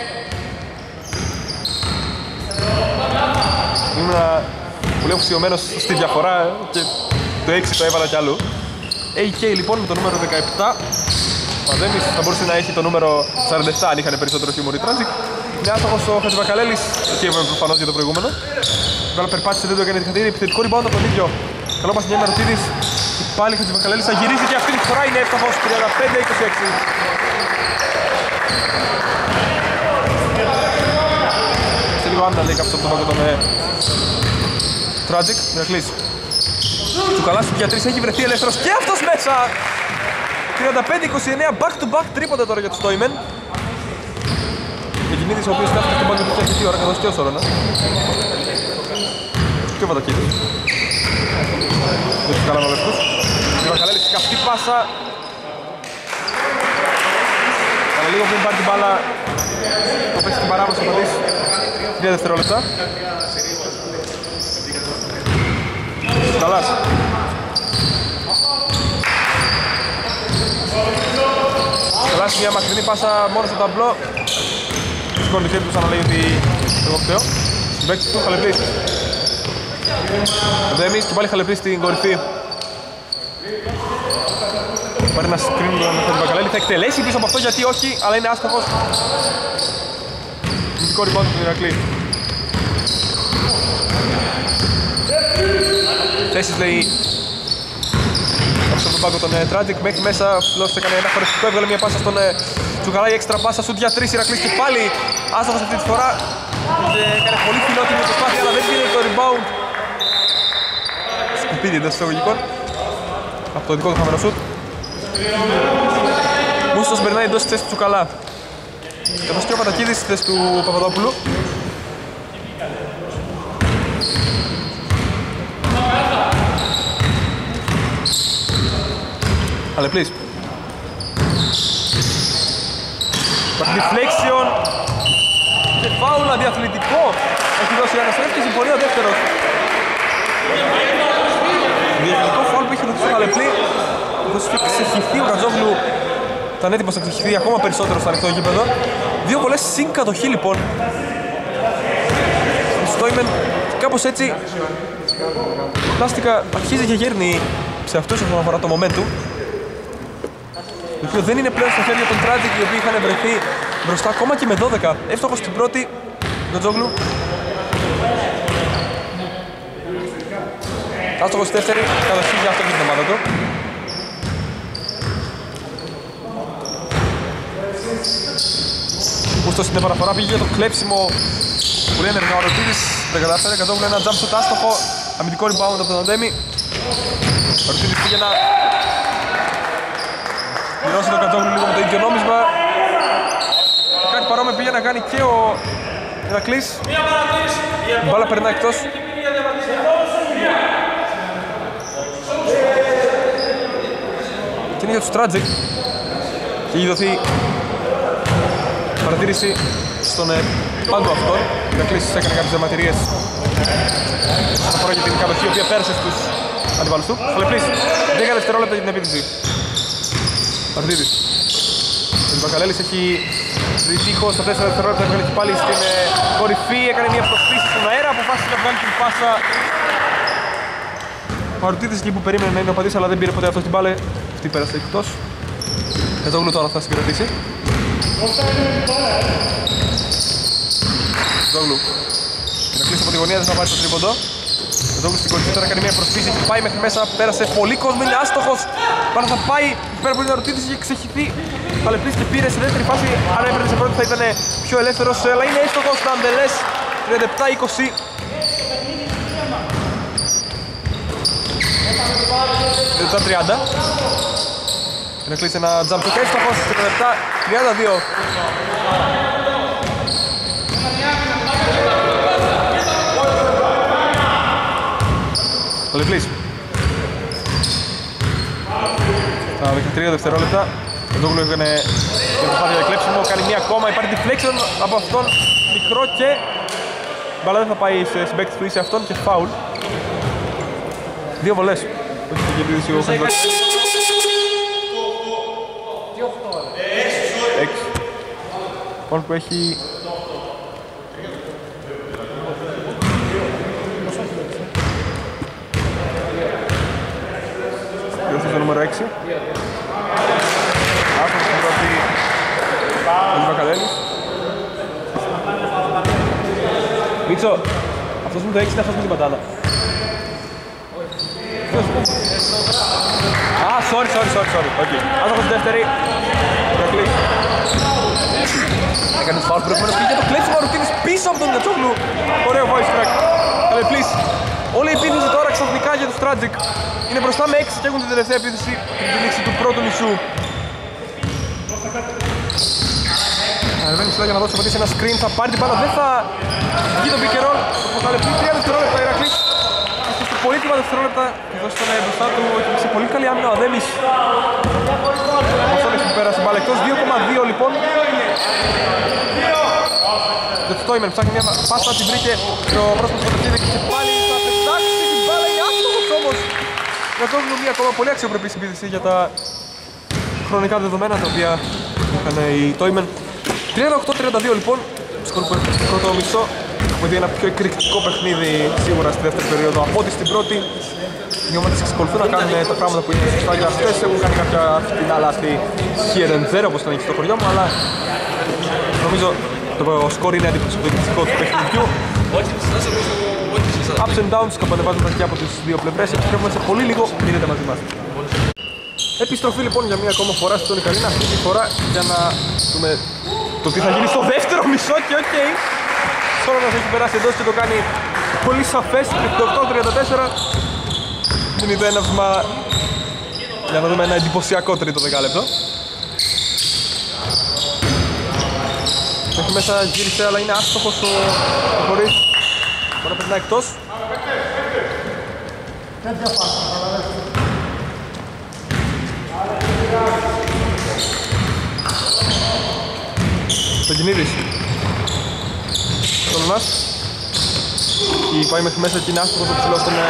Ήμουν πολύ αφουσιωμένος στη διαφορά και το 6 το έβαλα κι αλλού. AK λοιπόν με το νούμερο 17. Παντέμις θα μπορούσε να έχει το νούμερο 47 αν είχαν περισσότερο χιούμορ οι Tragic. Είναι άστοχος ο Χατζηβακαλέλης, εκεί έβαλε προφανώς για το προηγούμενο. Τώρα περπάτησε, δεν το έκανε τη χατήρη, επιθετικό rebound από τον ίδιο. Καλό μας για Ρωτίδης. Και πάλι ο Χατζηβακαλέλης θα γυρίζει και αυτή τη φορά είναι εύστοχος. 35-26. Σε λίγο Άννα λέει κάποιος από τον πάγκο τον Tragic. Μυρακλής. Τσουκαλάς για 3 έχει βρεθεί ελεύθερος και αυτός μέσα! 35-29 back to back τρίποντα τώρα για τους Stoimen. Ο Κινίδης ο οποίος κάθεται στον πάγκο του και έχει 2 ώρα καθώς και όσο ώρα. Και ο Βατακίδης. Δεν τους καλάμε όλευτους. Ο Βακαλέλης καυτή πάσα. Αλλά λίγο πριν πάρει την μπάλα το παίξει την παράβαση ο Πατής. 3 δευτερόλεπτα. Καλάς. Καλάς μια μακρινή πάσα μόνο στο ταμπλό. Σηκώνει το χέρι του σαν να λέει ότι εγώ φταίω. Στην παίκτη του Χαλεπλής. Ο Δέμις και πάλι Χαλεπλής στην κορυφή. Πάρει ένα screen με τον Μπακαλέλη, θα εκτελέσει πίσω από αυτό γιατί όχι, αλλά είναι άστοχος. Μυθικό rebound του Ηρακλή. Θέσεις λέει από τον πάγκο τον Tragic μέχρι μέσα. Φλός έκανε ένα χωριστικό, έβγαλε μια πάσα στον Τσουκαλάη, έξτρα πάσα, σουτ για 3, Ηρακλής και πάλι άστοχος αυτή τη φορά. Έκανε πολύ φιλότιμη προσπάθεια αλλά δεν πήρε το rebound. Σκουπίδι εντός εισαγωγικών από το δικό του χαμένο σουτ. Μούστος περνάει εντός της θέσης του Τσουκαλά. Καθώς και ο Πατακίδης στη θέση του Παπαδόπουλου. Αλεπλής. Υπάρχει deflection και φάουλ αδιαθλητικό. Έχει δώσει ένα στρέφτη και συμφωνεί ο δεύτερος. Διαφορετικό φάουλ που είχε δώσει ο Αλεπλή. Όπως είχε ξεχυθεί ο Κατζόγλου, ήταν έτοιμος να ξεχυθεί ακόμα περισσότερο στο ανοιχτό γήπεδο. 2 βολές συν κατοχή λοιπόν. Ο Stoimen κάπως έτσι πλάστικα αρχίζει και γέρνει σε αυτούς όσον αφορά το momentum. Το οποίο δεν είναι πλέον στα χέρια των Tragic οι οποίοι είχαν βρεθεί μπροστά ακόμα και με 12. Εύστοχος στην πρώτη, Κατζόγλου. Άστοχος στη δεύτερη, κατοχή για αυτό και την ομάδα του. Ούστος στην επαναφορά πήγε για το κλέψιμο που λένε ο Ρωτίδης. Δεν κατάφερε, Κατζόγλου ένα jump shot άστοχο. Αμυντικό rebound από τον Αντέμι. Ο Ρωτίδης πήγε να μοιρώσει τον Κατζόγλου λίγο με το ίδιο νόμισμα. Κάτι παρόμοιο πήγε να κάνει και ο Ηρακλής. Η μπάλα περνά εκτός. Και είναι για τους Tragic. Και έχει δοθεί παρατήρηση στον πάγκο αυτόν. Ο Ηρακλής έκανε κάποιες διαμαρτυρίες αφορά για την κατοχή η οποία πέρασε στους αντιπάλους του. Χαλεπλής, 10 δευτερόλεπτα για την επίθεση. Παρτίδης. Ο Μπακαλέλης έχει δυτύχο στα 4 δευτερόλεπτα, έβγαλε και πάλι στην κορυφή, έκανε μια προσπίση στον αέρα, αποφάσισε να βγάλει την πάσα. Ο Αρτίδης εκεί που περίμενε να είναι ο Πατής, αλλά δεν πήρε ποτέ αυτό την μπάλα. Αυτή πέρασε εκτός. Κατζόγλου τώρα θα συγκρατήσει. Κατζόγλου. Να κλείσει από τη γωνία, δεν θα πάρει το τρίποντο. Κατζόγλου στην κορυφή τώρα κάνει μια προσπίση, έχει πάει μέχρι μέσα, πέρασε πολύ κόσμο, είναι άστοχος. Πάρα θα πάει πέρα από την Αρτίδης, είχε ξεχυθεί. Χαλεπλής και πήρε σε δεύτερη φάση, αν έπαιρνε σε πρώτη θα ήταν πιο ελεύθερος, αλλά είναι έστοχος, ναντελές, 37-20. Λεπτά 30. Να κλείσει ένα jump shot έστοχος, 37-32. Χαλεπλής. Στα 13 δευτερόλεπτα. Εδώ έκανε την προσπάθεια για κλέψιμο, κάνει μία ακόμα, υπάρχει deflection από αυτόν, μικρό και μπαλά δεν θα πάει σε συμπαίκτης του ή σε αυτόν και foul. 2 βολές. Όχι την κερδίσει ο Χαλεπλής. 6. Λοιπόν που έχει... Ποιος είναι το νούμερο 6. Άκουσα στην πρώτη ο Βακαλέλης. Μίτσο, αυτός με το 6 είναι αυτός με την πατάτα. Sorry. Okay. Άστοχος δεύτερη. Έκανε τους φάουλ προηγουμένως και για το κλέψιμο Ρουτίνης πίσω από τον Κατσόγλου. Ωραίο voice track. Καλεπλής. Όλη η επίθεση τώρα ξαφνικά για τους Tragic. Είναι μπροστά με 6 και έχουν την τελευταία επίθεση την λήξη του πρώτου μισού. Ανεβαίνει ψηλά για να δώσει πατήσει ένα screen, θα πάρει την μπάλα, δεν θα βγει το pick and roll. Ο Καλεπλής 3 δευτερόλεπτα Ηρακλής. Στο πολύτιμα δευτερόλεπτα εδώ στον μπροστά του έχει πολύ καλή άμυνα ο Αδέμις. Αυτόν έχει πέρασει μπάλα εκτός, 2,2 λοιπόν. Το Στόιμεν ψάχνει μια πάσα, την βρήκε ο πρόσωπος του Κατσίδη και πάλι θα πετάξει την μπάλα, είναι άστοχος όμως. Για αυτό είναι μια ακόμα πολύ αξιοπρεπής επίθεση για τα χρονικά δεδομένα τα οποία είχαν οι Στόιμεν. 38-32 λοιπόν, σκορ που έρχεται στο πρώτο μισό. Έχουμε δει ένα πιο εκρηκτικό παιχνίδι σίγουρα στη δεύτερη περίοδο από ό,τι στην πρώτη. Οι ομάδες εξακολουθούν να κάνουν τα πράγματα που είναι σωστά για αυτές. Έχουν κάνει κάποια φτηνά λάθη here and there όπως ήταν εκεί στο χωριό μου, αλλά νομίζω το σκορ είναι αντιπροσωπευτικό του παιχνιδιού. Ups and downs, καμπανεβάζοντα και από τις δύο πλευρές. Επιστρέφουμε σε πολύ λίγο, μείνετε μαζί μας. Επιστροφή λοιπόν για μία ακόμα φορά στον Ικαλίνα, αυτή τη φορά για να δούμε το τι θα γίνει στο δεύτερο μισό και οκ. Σόλωνας έχει περάσει εντός και το κάνει πολύ σαφές, 38-34. Δίνει το έναυσμα για να δούμε ένα εντυπωσιακό τρίτο δεκάλεπτο. Έχει μέσα γύρισε αλλά είναι άστοχος ο χωρίς. Μπορεί να περνάει εκτός. Το Κινίδης. Σόλωνας. Και πάει μέχρι μέσα και είναι άστοχος το ψηλό στον...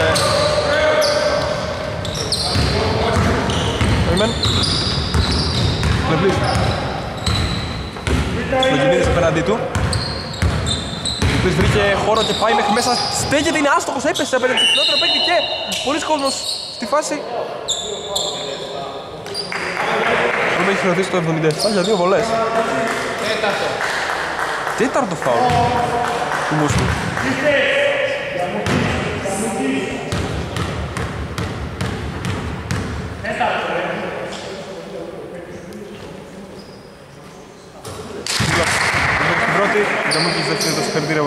Λεμπλής. Το Κινίδης απέναντί του. Λεμπλής βρήκε χώρο και πάει μέχρι μέσα. Στέκεται, είναι άστοχος, έπεσε απέναντι στο φιλότερο παίκτη και πολλής κόσμος στη φάση. Πρέπει να έχει κρατήσει το 77 για 2 βολές. Τέταρτο φάουλ του Μούσου. Στην πρώτη, για μου και δεύτερη το συγχαρητήρια.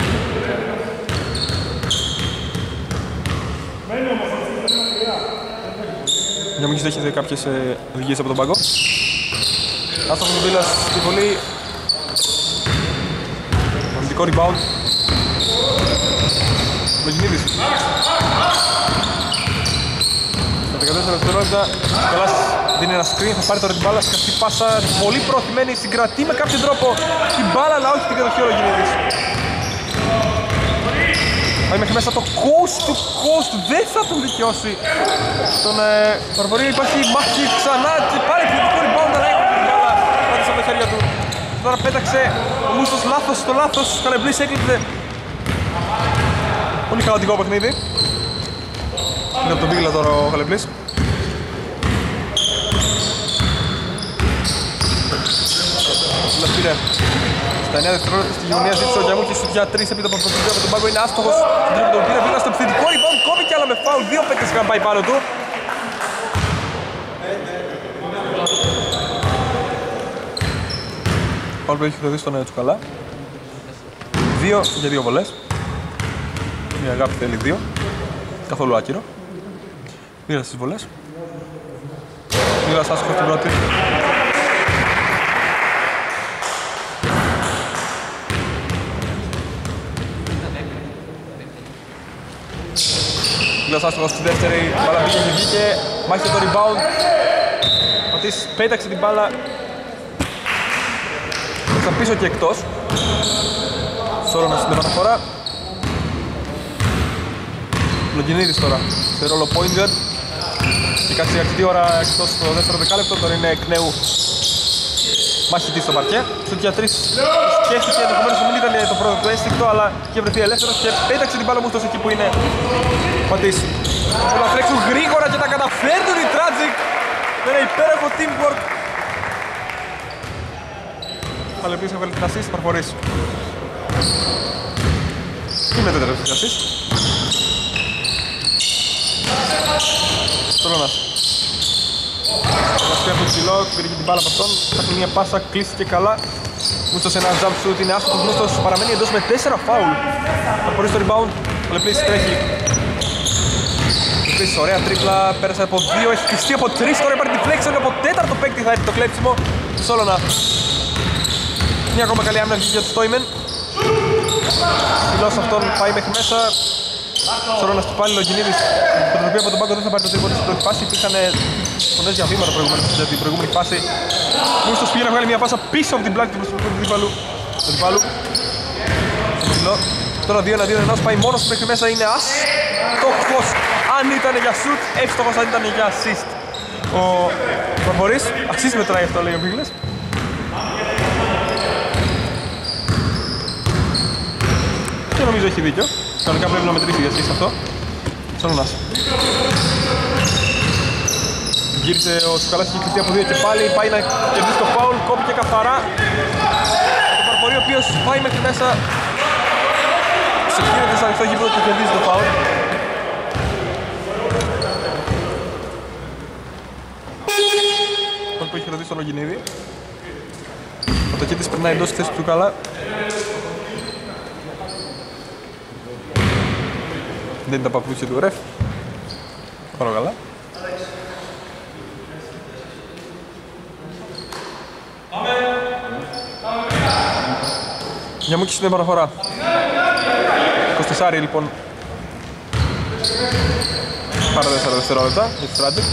Για μου έχει κάποιες οδηγίες από τον πάγκο. Άστοχος ο Μπίλας στη βολή. Αμυντικό rebound. Λογινίδης. Στα 14 δευτερόλεπτα Καλάς δίνει ένα screen, θα πάρει τώρα την μπάλα, σκαστή πάσα, πολύ προωθημένη, συγκρατεί με κάποιον τρόπο την μπάλα, αλλά όχι την κατοχή ο Λογινίδης. Πάει μέχρι μέσα το coast to coast, δεν θα τον δικαιώσει. Στον Παρβορή υπάρχει μάχη ξανά και πάλι πληθυντικό rebound, αλλά έχει την μπάλα, πάτησε από τα χέρια του. Τώρα πέταξε ο Μούστος λάθος στο λάθος, ο Καλεμπλής έκλειπτε. Πολύ χαοτικό παιχνίδι. Είναι από τον Μπίγλα τώρα ο Καλεμπλής. Πήρε στα 9 δευτερόλεπτα στη γειτονία, ζήτησε ο Γιαμούκης σου για 3 επί το πρωτοβουλίο με τον πάγκο, είναι άστοχος. Στην τρίπη τον πήρε, βγήκα στο επιθετικό rebound, κόβηκε αλλά με φάουλ, 2 παίκτες είχαν πάει πάνω του. Φάουλ που έχει χρεωθεί στον Τσουκαλά. 2 για 2 βολές. Η Αγάπη θέλει 2. Καθόλου άκυρο. Πήρα στις βολές. Πήρα άστοχος στην πρώτη. Πήρα άστοχος στη δεύτερη. Μπάλα μπήκε και βγήκε. Μάχησε το rebound. Πατής πέταξε την μπάλα. Θα πίσω και εκτός. Σόρωνας στην επαναφορά. Λογινίδης τώρα σε ρόλο point guard. Και κάτσε αρκετή ώρα εκτός στο δεύτερο δεκάλεπτο. Τώρα είναι εκ νέου μαχητής στο παρκέ. Στο για 3 σκέφτηκε, ενδεχομένως να μην ήταν το πρώτο του ένστικτο, αλλά είχε βρεθεί ελεύθερος και πέταξε την μπάλα μου εκεί που είναι πατής. Θέλουν να τρέξουν γρήγορα και τα καταφέρνουν οι Tragic. Είναι υπέροχο teamwork. Παλαιπής έβγαλε την assist, παρχωρείς. Τι με τέτοια την assist. Στρώνας. Θα σκέφτει το ψηλό, πήρε την μπάλα από αυτόν. Φτιάχνει μια πάσα, κλείστηκε καλά. Μούστος ένα jump shoot, είναι άστοχος. Μούστος παραμένει εντός με 4 φάουλ. Θα χωρίσει το rebound, ο Λεπλής τρέχει. Λεπλής, ωραία τρίπλα, πέρασε από 2, έχει κλειστεί από 3. Τώρα υπάρχει deflection από τέταρτο παίκτη, θα έρθει το κλέψιμο του Σόλωνα. Μια ακόμα καλή άμυνα για τους Stoimen. Φιλός αυτόν πάει μέχρι μέσα. Σόλωνας του πάλι, Λογινίδης. Το οποίο από τον πάγκο δεν θα πάρει το τρίποντο στην πρώτη φάση. Υπήρχαν φωνές για βήματα για την προηγούμενη φάση. Μούστος πήγε να βγάλει μια πάσα πίσω από την πλάτη του αντιπάλου. Τώρα 2-1-2-1 πάει μόνος μέχρι μέσα, είναι άστοχος. Αν ήταν για shoot, εύστοχος αν ήταν για assist. Ο Προχωρής, assist μετράει αυτό λέει ο Μπίγλες. Και νομίζω έχει δίκιο. Κανονικά πρέπει να μετρήσει για assist αυτό. Σόλωνας. Γύρισε ο Τσουκαλάς, έχει κλειστεί από 2 και πάλι πάει να κερδίσει το φάουλ, κόπηκε καθαρά. Το Παρπορή ο οποίος πάει μέχρι μέσα. Ξεκίνησε σαν ανοιχτό γήπεδο και κερδίζει το φάουλ. Αυτό που έχει κρατήσει το Λογινίδη. Ο Τοκίτης περνάει εντός της θέσης του Τσουκαλά. Δεν είναι τα παπούτσια του ρεφ. Πάρα καλά. Γιαμούκης στην επαναφορά. 24 λοιπόν. Πάρα 4 δευτερόλεπτα για τη Στράτζικ.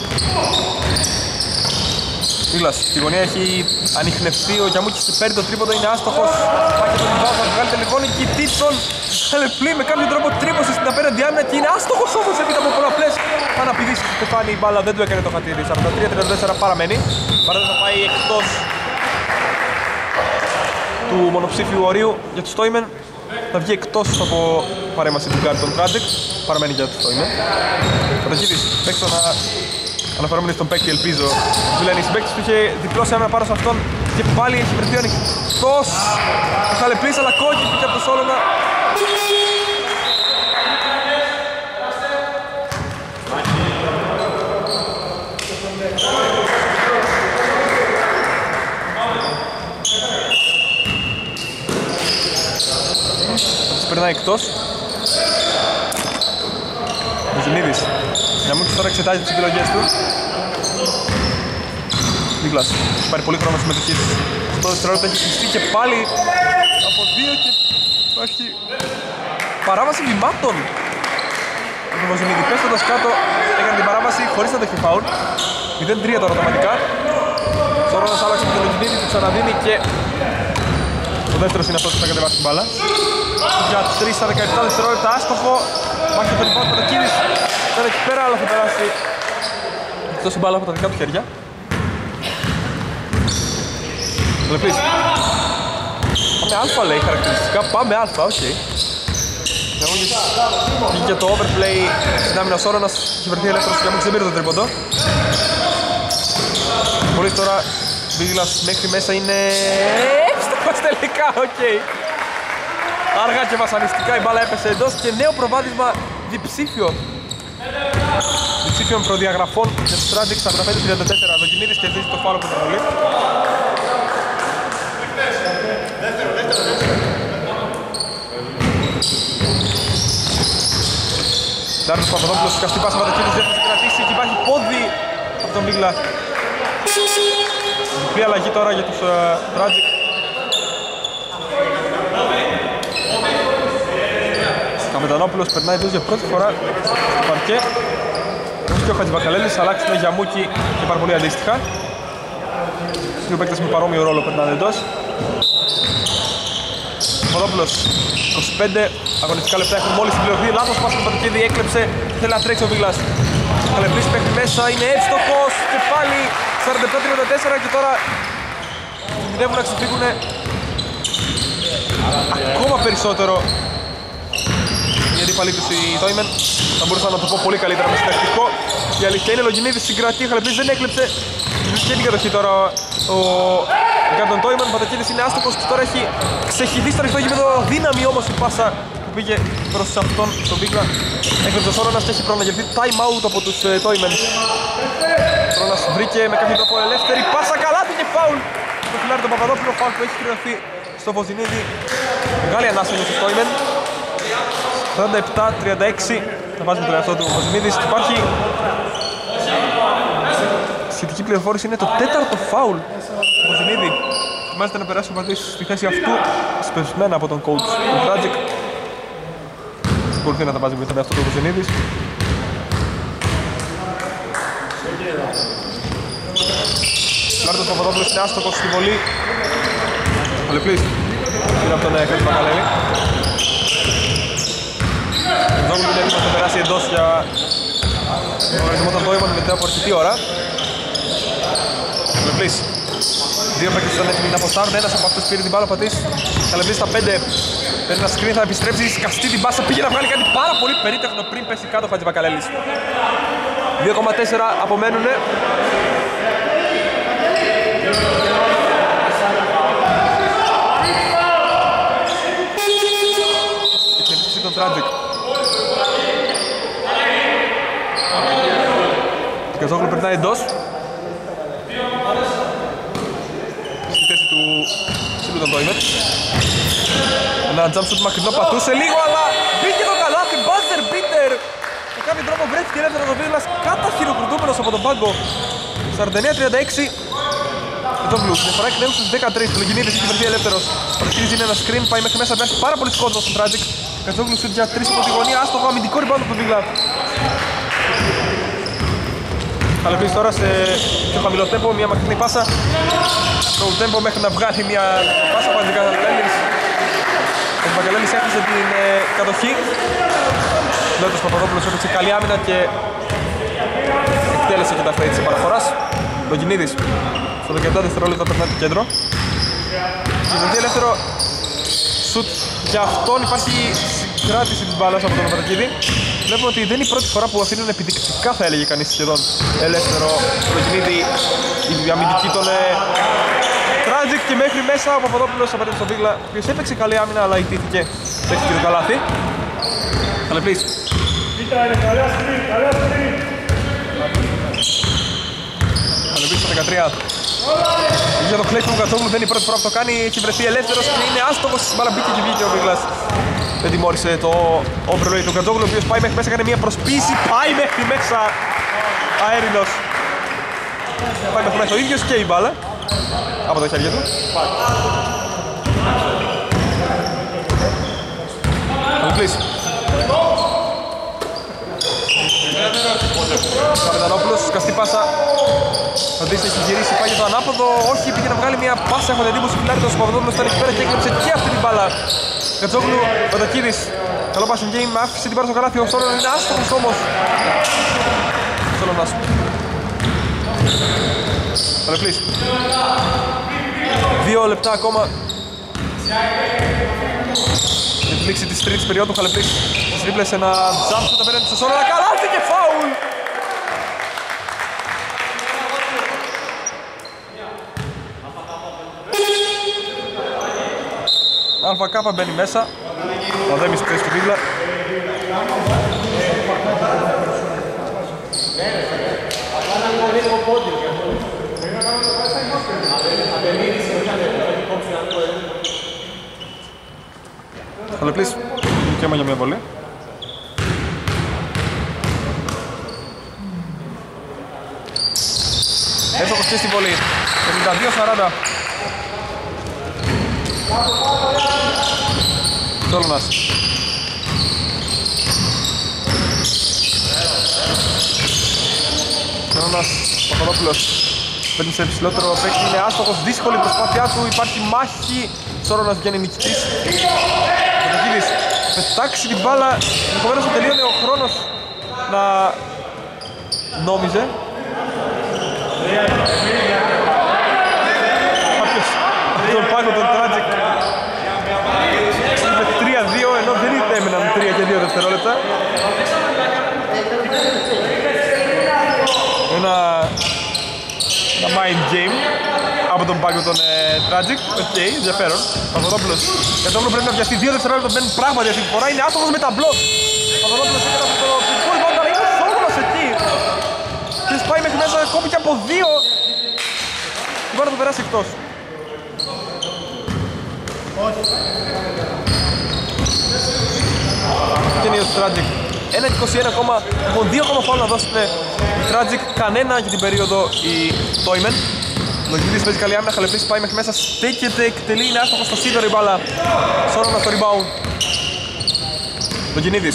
Μίγλας, στη γωνία έχει ανιχνευτεί, ο Γιαμούκης παίρνει το τρίποντο, είναι άστοχος. Πάει και τον Ιβάου, θα βγάλει τελικόν Κιτίτσον. Λεπλή με κάποιο τρόπο τρύπωσε στην απέναντι άμυνα και είναι άστοχος όμως έπειτα από πολλαπλές. Θα αναπηδήσει στο στεφάνι, η μπάλα δεν του έκανε το χατήρι. 43-34 παραμένει. Παρά θα πάει εκτός του μονοψήφιου ορίου για τους Stoimen. Θα βγει εκτός από παρέμβαση του γκάρι των Tragic. Παραμένει για τους Stoimen. Καταγίδης, παίξω να αναφερόμενοι στον παίκτη, ελπίζω. Δηλαδή, η συμπαίκτης του είχε διπλώσει άμυνα πάνω σε αυτόν και πάλι έχει βρεθεί ανοιχτός. Θα λεπλήσει, αλλά κόκκι πήγε από το Σόλωνα. Περνάει εκτός. Ο Ζημίδης. Γιαμούκης τώρα εξετάζει τις επιλογές του. Νίκλας. Έχει πάρει πολύ χρόνο συμμετοχής. Στο δευτερόλεπτο έχει κλειστεί και πάλι από 2 και υπάρχει παράβαση βημάτων. Ο Ζημίδη πέφτοντας κάτω έκανε την παράβαση χωρίς να το έχει φάουλ. 0-3 τώρα autoματικά. Σόρωνας άλλαξε με τον Λογινίδη, του ξαναδίνει και ο δεύτερος είναι αυτός που θα κατεβάσει την μπάλα. Για 3-17 δευτερόλεπτα άστοχο. Μάχη το rebound Πατακίδης. Τώρα εκεί πέρα αλλά θα περάσει εκτός η μπάλα από τα δικά του χέρια. Λεπλής. Πάμε αλφα λέει χαρακτηριστικά. Πάμε αλφα, οκ. Βγήκε το overplay στην άμυνα ο Σόρωνας. Είχε βρεθεί ελεύθερος και δεν πήρε το τρίποντο. Μπορείς τώρα Μπίγλας μέχρι μέσα είναι εύστοχος τελικά, οκ. Αργά και βασανιστικά η μπάλα έπεσε εντός και νέο προβάδισμα διψήφιων προδιαγραφών για τους Tragic 45-34. Δοκινίδης κερδίζει το φάουλ από την βολή. Ντάρνος Παπαδόπουλος, καυτή πάσα Πατακίδης, δεν θα σε κρατήσει και υπάρχει πόδι από τον Μπίγλα. Διπλή αλλαγή τώρα για τους Tragic. Καμετανόπουλος περνάει εδώ για πρώτη φορά στο παρκέ. Όμως και ο Χατζηβακαλέλης αλλάξει το Γιαμούκι και πάρα πολύ αντίστοιχα. Δύο παίκτες με παρόμοιο ρόλο περνάνε εντός. Παπαδόπουλος 25 αγωνιστικά λεπτά έχουν μόλις συμπληρωθεί. Λάθος πάσα του Πατακίδη, έκλεψε, θέλει να τρέξει ο Βίγλας. Καλεμπλής παίχνει μέσα, είναι εύστοχος και πάλι 47-34 και τώρα κινδυνεύουν να ξεφύγουν ακόμα περισσότερο. Η αντίπαλοι τους οι Stoimen. Θα μπορούσα να το πω πολύ καλύτερα με συντακτικό. Η αλήθεια είναι Λογινίδης συγκρατεί, Χαλεπής δεν έκλεψε. Και την κατοχή τώρα ο Γκάρντον Stoimen. Πατακίδης είναι άστοχος και τώρα έχει ξεχυθεί στο ανοιχτό γήπεδο. Δύναμη όμως η πάσα που πήγε προς αυτόν στον Βίγκλα. Έκλεψε ο Σόρονας και έχει προναγερθεί time out από τους Toymen. Ο Σόρονας βρήκε με κάποιο τρόπο ελεύθερη πάσα, καλάθι και φάουλ. Το φιλάρι τον Παπαδόπουλο, φάουλ που έχει χρειαστεί στο Βοζινίδη. Μεγάλη ανάσταση στους Toymen. 47-36. Θα βάζει με τον εαυτό του ο Βοζινίδης. Υπάρχει σχετική πληροφόρηση, είναι το 4ο φάουλ του Βοζινίδη. Μάλιστα να περάσει ο Πατής στη θέση αυτού, σπευσμένα από τον coach του Tragic. Συγκολουθεί να τα βάζει με τον εαυτό του Βοζινίδης. Λάρτος Παπαδόπουλος είναι άστοχος στη βολή. Ο Λεπλής πήρε από τον Χρήστο Βακαλέλη. Ο Ζόγλου είναι έτοιμος να περάσει εντός για τον οργανισμό των Toymen μετά από αρκετή ώρα. Ο Λεπλής. Δύο παίκτες ήταν έτοιμοι να αποστάρουν, ένας από αυτούς πήρε την μπάλα, ο Πατής. Καλεμπλής στα 5. Παίρνει ένα screen, θα επιστρέψει, σκαστεί την μπάσα, πήγε να βγάλει κάτι πάρα πολύ περίτεχνο πριν πέσει κάτω ο Χατζηβακαλέλης. 2,4 απομένουνε. Και την τον Tragic. Ο Κατζόγλου περνάει εντός. Στη θέση του σύλλου των Toymen. Ένα jump shot μακρινό, πατούσε λίγο, αλλά μπήκε το καλάθι, buzzer beater. Με κάποιο τρόπο βρέθηκε ελεύθερος ο Βίγκλας, καταχειροκροτούμενος από τον πάγκο. 49-36. Κατζόγλου, διαφορά εκ νέου στους 13. Ο Λογινίδης έχει βρεθεί ελεύθερος. Ο Ροκίδης είναι ένα screen, πάει μέχρι μέσα, βγάζει πάρα πολύ κόσμο στον Tragic. Κατζόγλου σουτ για 3 από τη γωνία, άστοχο αμυντικό rebound από τον Βίγκλα. Καλεμπής τώρα σε πιο χαμηλό τέμπο, μια μακρινή πάσα. Στο τέμπο μέχρι να βγάλει μια πάσα από την Βακαλέλης. Ο Βακαλέλης έχασε την κατοχή. Λέτος Παπαδόπουλος έπαιξε καλή άμυνα και εκτέλεσε και τα φρέη της παραφοράς. Λογινίδης στο 17 δευτερόλεπτα περνάει το κέντρο. Συμμετεί ελεύθερο σουτ για αυτόν, υπάρχει συγκράτηση της μπάλας από τον Πατακίδη. Βλέπουμε ότι δεν είναι η πρώτη φορά που αφήνουν επιδεικτικά, θα έλεγε κανείς σχεδόν, ελεύθερο Λογινίδη. Η αμυντική των Tragic και μέχρι μέσα ο Παπαδόπουλος απαντάει στον Βίγκλα, ο οποίος έπαιξε καλή άμυνα αλλά ιτήθηκε. Δέχτηκε το καλάθι. Καλεπλής. Καλεπλής στο 13. Για το κλέψιμο του Κατζόγλου δεν είναι η πρώτη φορά που το κάνει, έχει βρεθεί ελεύθερος και είναι άστοχος στην μπάλα, μπήκε και βγήκε ο Βίγκλας. Δεν τιμώρησε το overload του Κατζόγλου, ο οποίος πάει μέχρι μέσα, κάνει μια προσποίηση, πάει μέχρι μέσα αέρινος. Πάει μέχρι μέσα ο ίδιος και η μπάλα από τα χέρια του. Καλεπλής. Καπετανόπουλος, σκαστή πάσα. Ο Ντής έχει γυρίσει, πάει για το ανάποδο. Όχι, πήγε να βγάλει μια πάσα. Έχω την εντύπωση φιλάριτος. Ο Παπαδόπουλος ήταν εκεί πέρα και έκλεψε και αυτή την μπάλα. Κατζόγλου, Πατακίδης. Καλό passing game, άφησε την μπάλα στο καλάθι. Ο Σόλων είναι άστοχος όμως. Σόλωνας. Καλεπλής. 2 λεπτά ακόμα. Για τη λήξη της τρίτης περίοδου, Καλεπλής στρίπλεσε ένα jump shot απέναντι στο Σόλωνα. Καλάθι και φάουλ! ΑΚ μπαίνει μέσα. Ο Δέμις πέσει στη Βίγκλα. Καλεπλής, δικαίωμα για μια βολή. Εύστοχος και στη βολή. 52-40. Σόλωνας. Σόλωνας, Παπαδόπουλος. Παίρνει σε υψηλότερο παίκτη, είναι άστοχος, δύσκολη προσπάθειά του, υπάρχει μάχη. Σόλωνας βγαίνει νικητής. Πατακίδης πετάξει την μπάλα, ενδεχομένως θα τελείωνε ο χρόνος να νόμιζε. Κάποιος από τον πάγκο τον Tragic είπε 3-2 ενώ δεν έμεναν 3 και 2 δευτερόλεπτα. Ένα mind game από τον πάγκο τον Tragic. Οκ, ενδιαφέρον. Παπαδόπουλος. Κατόπουλος πρέπει να βιαστεί 2 δευτερόλεπτα, μπαίνουν πράγματι αυτή τη φορά. Είναι άστοχος με ταμπλό. Παπαδόπουλος έκανε αυτό το πληθυκό rebound, αλλά είναι σόγλος εκεί. Και σπάει μέχρι μέσα, κόβει και από 2. Και μπορεί να το περάσει εκτός. Και είναι ο Tragic. 1-21 ακόμα, έχουν 2 ακόμα φάουλ να δώσουν οι Tragic, κανένα για την περίοδο οι Toymen. Ο Λογινίδης παίζει καλή άμυνα, Χαλεπλής πάει μέχρι μέσα, στέκεται, εκτελεί, είναι άστοχος στο σίδερο η μπάλα. Σόρωνας στο rebound. Λογινίδης.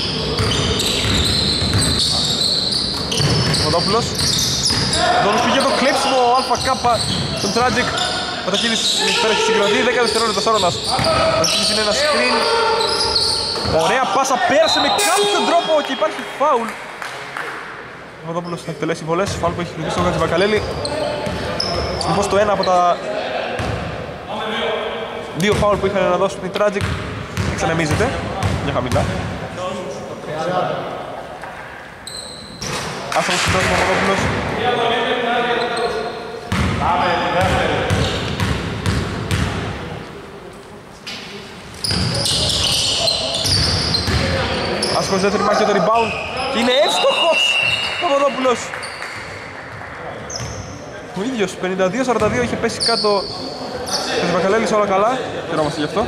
Μοντόπουλος. Δόλος πήγε το κλέψιμο ΑΚ τον Tragic. Παταχίδης υπέροχη συγκροτή, 10 δευτερόλεπτα Σόρωνας. Παταχίδης είναι ένα screen. Ωραία πάσα, πέρασε με κάποιον τρόπο και υπάρχει φάουλ. Ο Μοντόπουλος θα εκτελέσει βολές, φάουλ που έχει χρησιμοποιήσει ο Χατζηβακαλέλη. Συνήθως το ένα από τα 2 φάουλ που είχαν να δώσουν οι Tragic εξανεμίζεται για χαμηλά. Άστοχος στην πρώτη ο Μοντόπουλος. Άστοχος δεύτερη μάχη για το rebound και είναι εύστοχος ο Μοντόπουλος. Ο ίδιος, 52-42 είχε πέσει κάτω ο Χατζηβακαλέλης, όλα καλά, χαιρόμαστε γι' αυτό.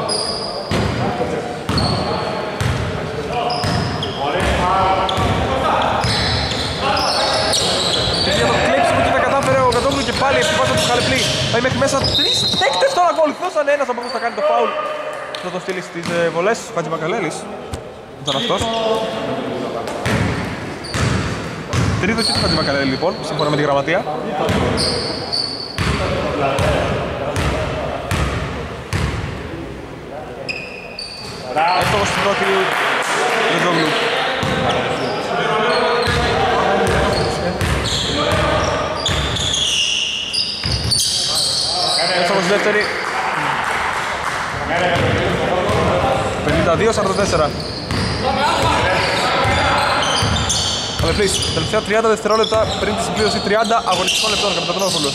Και για το κλέψιμο και τα κατάφερε ο Κατόπουλου και πάλι ευτυχώς από τον Χαλεπλή. Πάει μέχρι μέσα, 3 παίκτες τώρα ακολουθούσαν, ένας από αυτούς θα κάνει το φάουλ. Θα το στείλει στις βολές, ο Χατζηβακαλέλης ήταν αυτός. Τρίτο και του Χατζηβακαλέλη λοιπόν, σύμφωνα με τη γραμματεία. Εύστοχος στην πρώτη Λεζόγλου. Εύστοχος δεύτερη. 52-44. Χαλεπλής, τελευταία 30 δευτερόλεπτα πριν τη συμπλήρωση 30 αγωνιστικών λεπτών, Καπετανόπουλος.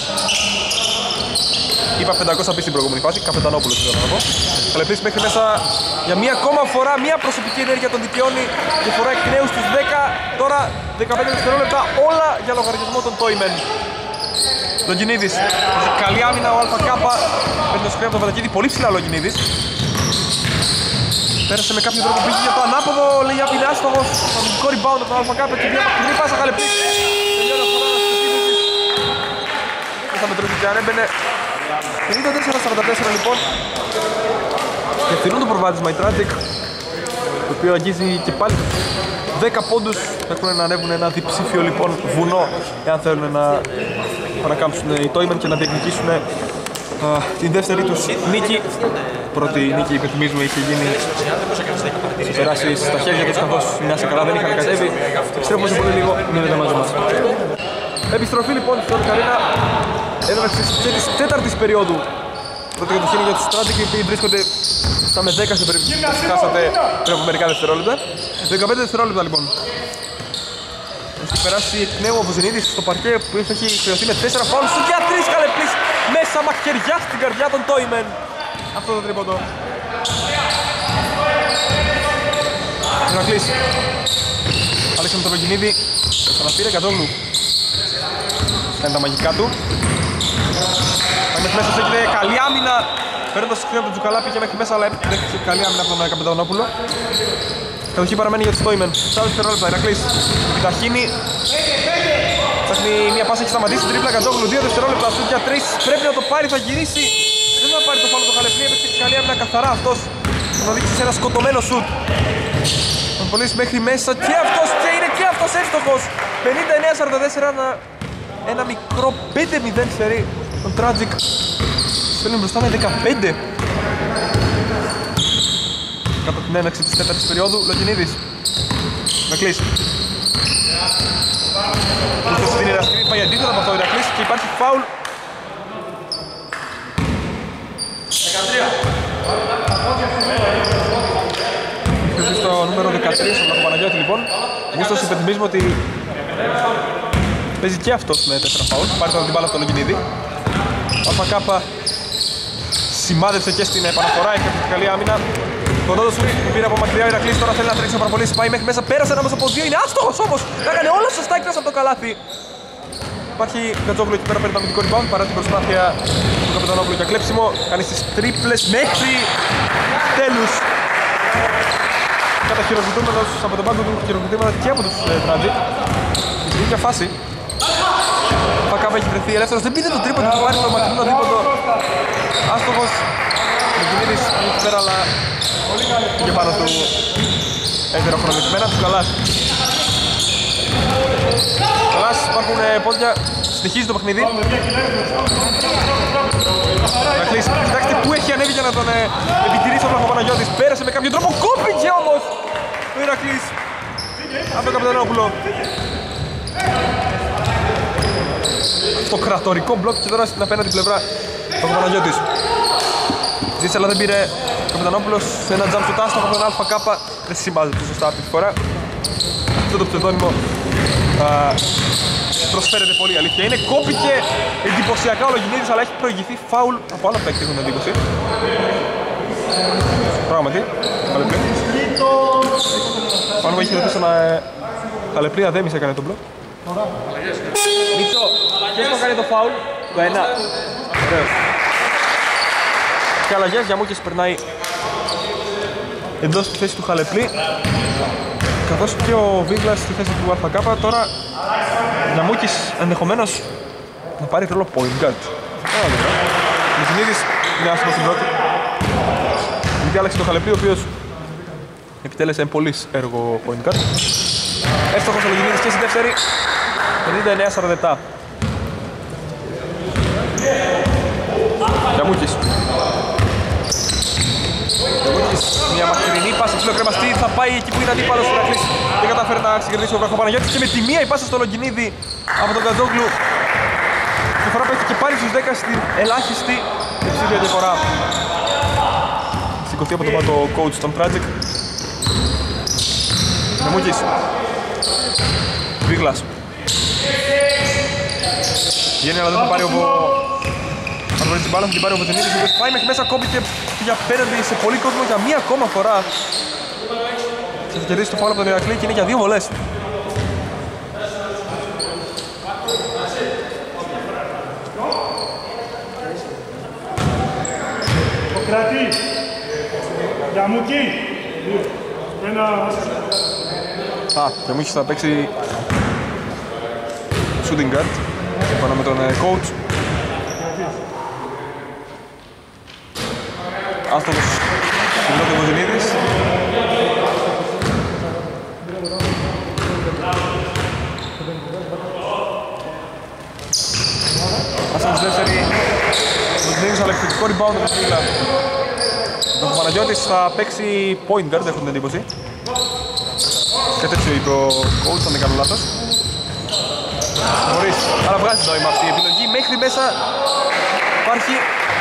Είπα 500 πει στην προηγούμενη φάση, Καπετανόπουλος θέλω να πω. Χαλεπλής μέχρι μέσα για μία ακόμα φορά, μία προσωπική ενέργεια τον δικαιώνει. Διαφορά εκ νέου στους 10, τώρα 15 δευτερόλεπτα, όλα για λογαριασμό των Toymen. Λογινίδης, καλή άμυνα ο ΑΚ, παίρνει το σκριν από τον Βατακίδη, πολύ ψηλά ο Λογινίδης. Πέρασε με κάποιο τρόπο, πήγε για το ανάποδο, λέει απ' είναι άστοχος. Αμυντικό rebound από τον ΑΚ και μια μακρινή πάσα Χαλεπλής. Τελειώνει αυτό να σκεφτεί. Δεν θα μετρήσει και αν έμπαινε. 54-44 λοιπόν. Και ευθυνούν το προβάδισμα οι Tragic, το οποίο αγγίζει και πάλι 10 πόντους. Έχουν να ανέβουν ένα διψήφιο λοιπόν βουνό, εάν θέλουν να παρακάμψουν οι Toymen και να διεκδικήσουν την δεύτερη τους νίκη. Πρώτη νίκη, υπενθυμίζουμε, είχε γίνει σε περάσει στα χέρια τους καθώς μια σε καλά δεν είχαν κατέβει. Επιστρέφουμε σε πολύ λίγο, μείνετε μαζί μας. Επιστροφή λοιπόν στην Καρίνα, έναρξη και της τέταρτης περίοδου. Πρώτο κατοχήνι για τους Tragic, οι οποίοι βρίσκονται στα με 10 σε περίπτωση που χάσατε πριν από μερικά δευτερόλεπτα. 15 δευτερόλεπτα λοιπόν. Έχει περάσει εκ νέου ο Βοζενίδης στο παρκέ που έχει χρεωθεί με 4 φάουλ σου για 3 Χαλεπλής μέσα μαχαιριά στην καρδιά των Toymen. Αυτό το τρίποντο. Ηρακλής. Αλέξανδρο τον Λογινίδη. Ξαναπήρε Κατόγλου. Κάνει τα μαγικά του. Πάει μέχρι μέσα, έγινε καλή άμυνα. Παίρνοντας το σκριν από τον Τζουκαλά, πήγε μέχρι μέσα, αλλά έχει καλή άμυνα από τον Καπετανόπουλο. Κατοχή παραμένει για τους Toymen. 4 δευτερόλεπτα, Ηρακλής. Επιταχύνει. Ψάχνει μια πάσα, έχει σταματήσει. Τρίπλα Κατόγλου, 2 δευτερόλεπτα. Σουτ για 3. Πρέπει να το πάρει, θα γυρίσει. Δεν θα πάρει το φάουλ το Χαλεπλή, έπαιξε καλή άμυνα καθαρά αυτός. Θα το δείξει σε ένα σκοτωμένο σουτ. Τον πωλήσει μέχρι μέσα και αυτός και είναι και αυτός εύστοχος. 59-44, ένα μικρό 5-0 σερί. Τον Tragic στέλνει μπροστά με 15. Κάτω την έναρξη της τέταρτης περίοδου, Λογινίδης. Ηρακλής. Ήρθε στην Ηρακλή, πάει αντίθετα από αυτό ο Ηρακλής και υπάρχει φάουλ. Ήρθε στο νούμερο 13, στον Παναγιώτη λοιπόν. Γούστος υπενθυμίζουμε ότι παίζει και αυτός με 4 φάουλ. Πάρει τώρα την μπάλα από τον Λογινίδη. Αφακάπα σημάδεψε και στην επαναφορά, έχει αυτή καλή άμυνα. Το Ντόντο σου πήρε από μακριά ο Ηρακλής, τώρα θέλει να τρέξει ο Παραπολής, πάει μέχρι μέσα, πέρασε όμως από δύο, είναι άστοχος όμως! Έκανε όλα σωστά εκτός από το καλάθι. Υπάρχει Γκατζόγλου εκεί πέρα, παίρνει το αμυντικό rebound παρά την προσπάθεια του Καπετανόπουλου για κλέψιμο. Κάνει στις τρίπλες μέχρι τέλους. Καταχειροκριτούμενος από τον πάγκο του, χειροκριτήματα και από τους Tragic. Στην ίδια φάση. Φακάπα έχει βρεθεί ελεύθερος, δεν πήρε το τρίποντο, θα πάρει το μακρινό δίποντο. Άστοχος. Μεγκινίδης εκεί πέρα, αλλά πήγε πάνω του ετεροχρονισμένα του Καλάς. Καλάς, υπάρχουν πόδια, συνεχίζει το παιχνίδι. Ηρακλής, κοιτάξτε πού έχει ανέβει για να τον επιτηρήσει ο Βλαχοπαναγιώτης. Πέρασε με κάποιο τρόπο, κόπηκε όμως ο Ηρακλής από τον Καπετανόπουλο. Στο κρατορικό μπλοκ και τώρα στην απέναντι πλευρά ο Βλαχοπαναγιώτης. Ζήτησε αλλά δεν πήρε ο Καπετανόπουλος σε ένα jump shoot άστοχο από τον ΑΚ. Δεν συμπάζεται σωστά αυτή τη φορά. Αυτό το ψευδόνυμο προσφέρεται πολύ, αλήθεια είναι. Κόπηκε εντυπωσιακά ο Λογινίδης, αλλά έχει προηγηθεί φάουλ από άλλο παίκτη, έχουν εντύπωση. Πράγματι, Χαλεπλή. Πάνω μου έχει ρωτήσει να Χαλεπλή αδέμισε έκανε τον μπλοκ. Μίτσο, ποιος το κάνει το φάουλ? Το 1. Ωραίος. Και αλλαγές, Γιαμούκης περνάει εντός στη θέση του Χαλεπλή, καθώς και ο Βίγκλας στη θέση του ΑΚ. Τώρα Γιαμούκης ενδεχομένως να πάρει ρόλο point guard. Μιχνίδης είναι άσχημος στην πρώτη. Γιατί άλλαξε το Χαλεπλή, ο οποίος επιτέλεσε πολύς έργο point guard. Εύστοχος ο Λογινίδης και στη δεύτερη. 59-47. Γιαμούκης. Μια μακρινή πάσα ψηλό κρεμαστή, θα πάει εκεί που είναι αντίπαλος ο Ηρακλής. Δεν κατάφερε να συγκερδίσει ο Βραχοπαναγιώτης και με τη μία η πάσα στο Λογινίδη από τον Γκατζόγλου. Τη φορά που έχει και πάρει στους 10 στην ελάχιστη υψηλή διαφορά. Σηκωθεί από τον πάτο coach των Tragic. Νεμούκης. Βίγλας. Βγαίνει αλλά δεν θα πάρει αν βρει την μπάλα θα την πάρει ο Βοζενίδης, ο οποίος πάει μέχρι μέσα, κόμπηκε για απέναντι σε πολύ κόσμο για μία ακόμα φορά. Και θα κερδίσει το φάουλ από τον Ηρακλή και είναι για 2 βολές. Κρατή, Γιαμούκη, Γιαμούκης θα παίξει shooting guard πάνω με τον coach. Άστοχος ο Βοζενίδης. Άστοχος δεύτερη. Βοζενίδης αλλά εκπληκτικό rebound από την Βίλα. Ο Παναγιώτης θα παίξει point guard, έχω την εντύπωση. Και τέτοιο είπε ο coach, αν δεν κάνω λάθος. Μπορείς, αλλά βγάζει νόημα αυτή η επιλογή. Μέχρι μέσα υπάρχει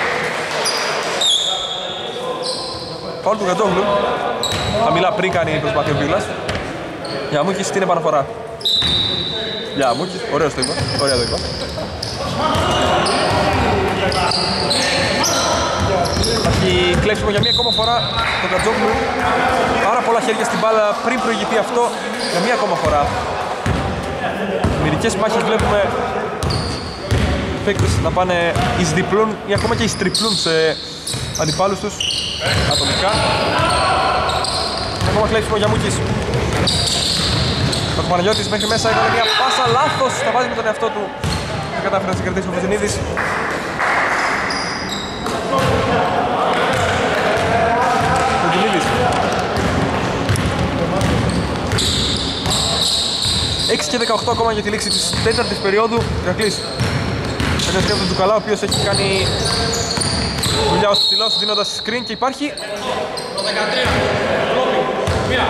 φάουλ του Γκατζόγλου. Χαμηλά πριν κάνει προσπάθεια ο Βίγλας. Γιαμούκης στην επαναφορά. Γιαμούκης, ωραίος το είπα. Ωραία το είπα. Υπάρχει κλέψιμο για μία ακόμα φορά τον Γκατζόγλου. Πάρα πολλά χέρια στην μπάλα πριν προηγηθεί αυτό για μία ακόμα φορά. Μερικές μάχες βλέπουμε παίκτες να πάνε εις διπλούν ή ακόμα και εις τριπλούν σε αντιπάλους τους ατομικά. Ακόμα κλέψιμο για Μούκης. Ο Παναγιώτης μέχρι μέσα έκανε μια πάσα λάθος, τα βάζει με τον εαυτό του. Δεν κατάφερε να συγκρατήσει ο Βοζενίδης. Βοζενίδης. 6 και 18 ακόμα για τη λήξη της τέταρτης περίοδου. Ηρακλής. Ένας σκέφτος του Καλά, ο οποίος έχει κάνει δουλειά ως ψηλός δίνοντας screen και υπάρχει. Το 13. Μία.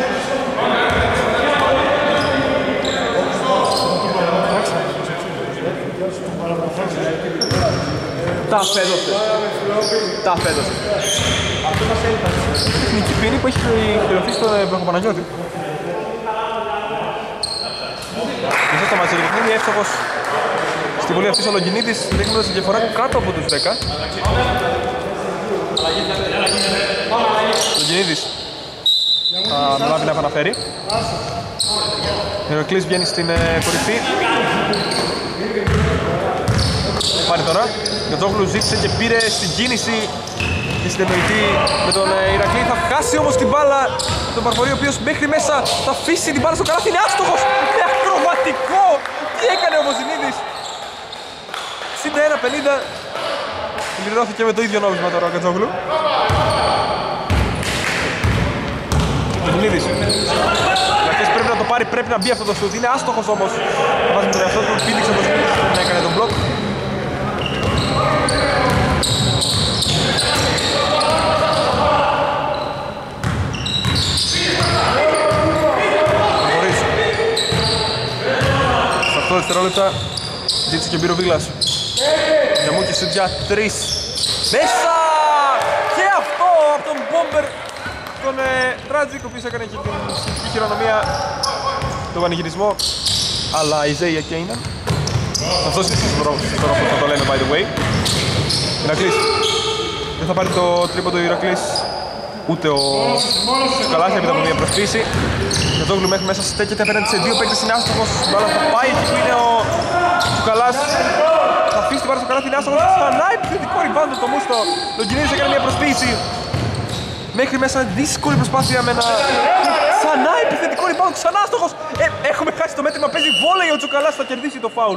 Τα φέδωσε. Τα φέδωσε. Τεχνική ποινή που έχει χρεωθεί στον Βραχοπαναγιώτη. Και αυτό σταμάτησε το παιχνίδι, εύστοχος Στη βολή αυτής ο Λογγινίδης δείχνοντας τη διαφορά κάτω από τους 10. Λογγινίδης θα αναλάβει να επαναφέρει. Ο Ηρακλής βγαίνει στην κορυφή. Πάρει τώρα. Ο Τζόγλου ζήτησε και πήρε στην κίνηση και στην εννοητή με τον Ηρακλή. Θα χάσει όμως την μπάλα τον Παρφορή, ο οποίος μέχρι μέσα θα αφήσει την μπάλα στο καλάθι. Είναι άστοχος! Είναι ακροβατικό! Τι έκανε ο Βοζινίδης! 61-50. Πληρώθηκε με το ίδιο νόμισμα τώρα ο Κατζόγλου. Βοζινίδης. Πρέπει να το πάρει, πρέπει να μπει αυτό το σουτ. Είναι άστοχος όμως. Βάζει με τον εαυτό του, πήδηξε ο Βοζινίδης να έκανε τον μπλοκ. Στα 8 δευτερόλεπτα ζήτησε και μπήρε ο Βίγλας. Γιαμούκη σουτ για 3. Μέσα! Και αυτό από τον Μπόμπερ, τον Tragic, ο οποίος έκανε και την συνθήκη χειρονομία, τον πανηγυρισμό. Αλλά η Ζέια και είναι. Αυτός είναι στο τρόπο που θα το λέμε, by the way. Ηρακλής. Δεν θα πάρει το τρίποντο ο Ηρακλής, ούτε ο Καλάθια έπειτα από μια προσποίηση. Ο Τζόγλου μέχρι μέσα στέκεται απέναντι σε δύο παίκτες, είναι άστοχος. Μπάλα θα πάει εκεί που είναι ο Τσουκαλάς. Θα αφήσει την μπάλα στο Καλάθι, είναι άστοχος. Ξανά επιθετικό rebound το Μούστο. Λογγινίδης έκανε μια προσποίηση. Μέχρι μέσα δύσκολη προσπάθεια με ένα ξανά επιθετικό rebound, ξανά άστοχος. Έχουμε χάσει το μέτρημα, παίζει βόλεϊ ο Τσουκαλάς, θα κερδίσει το φάουλ.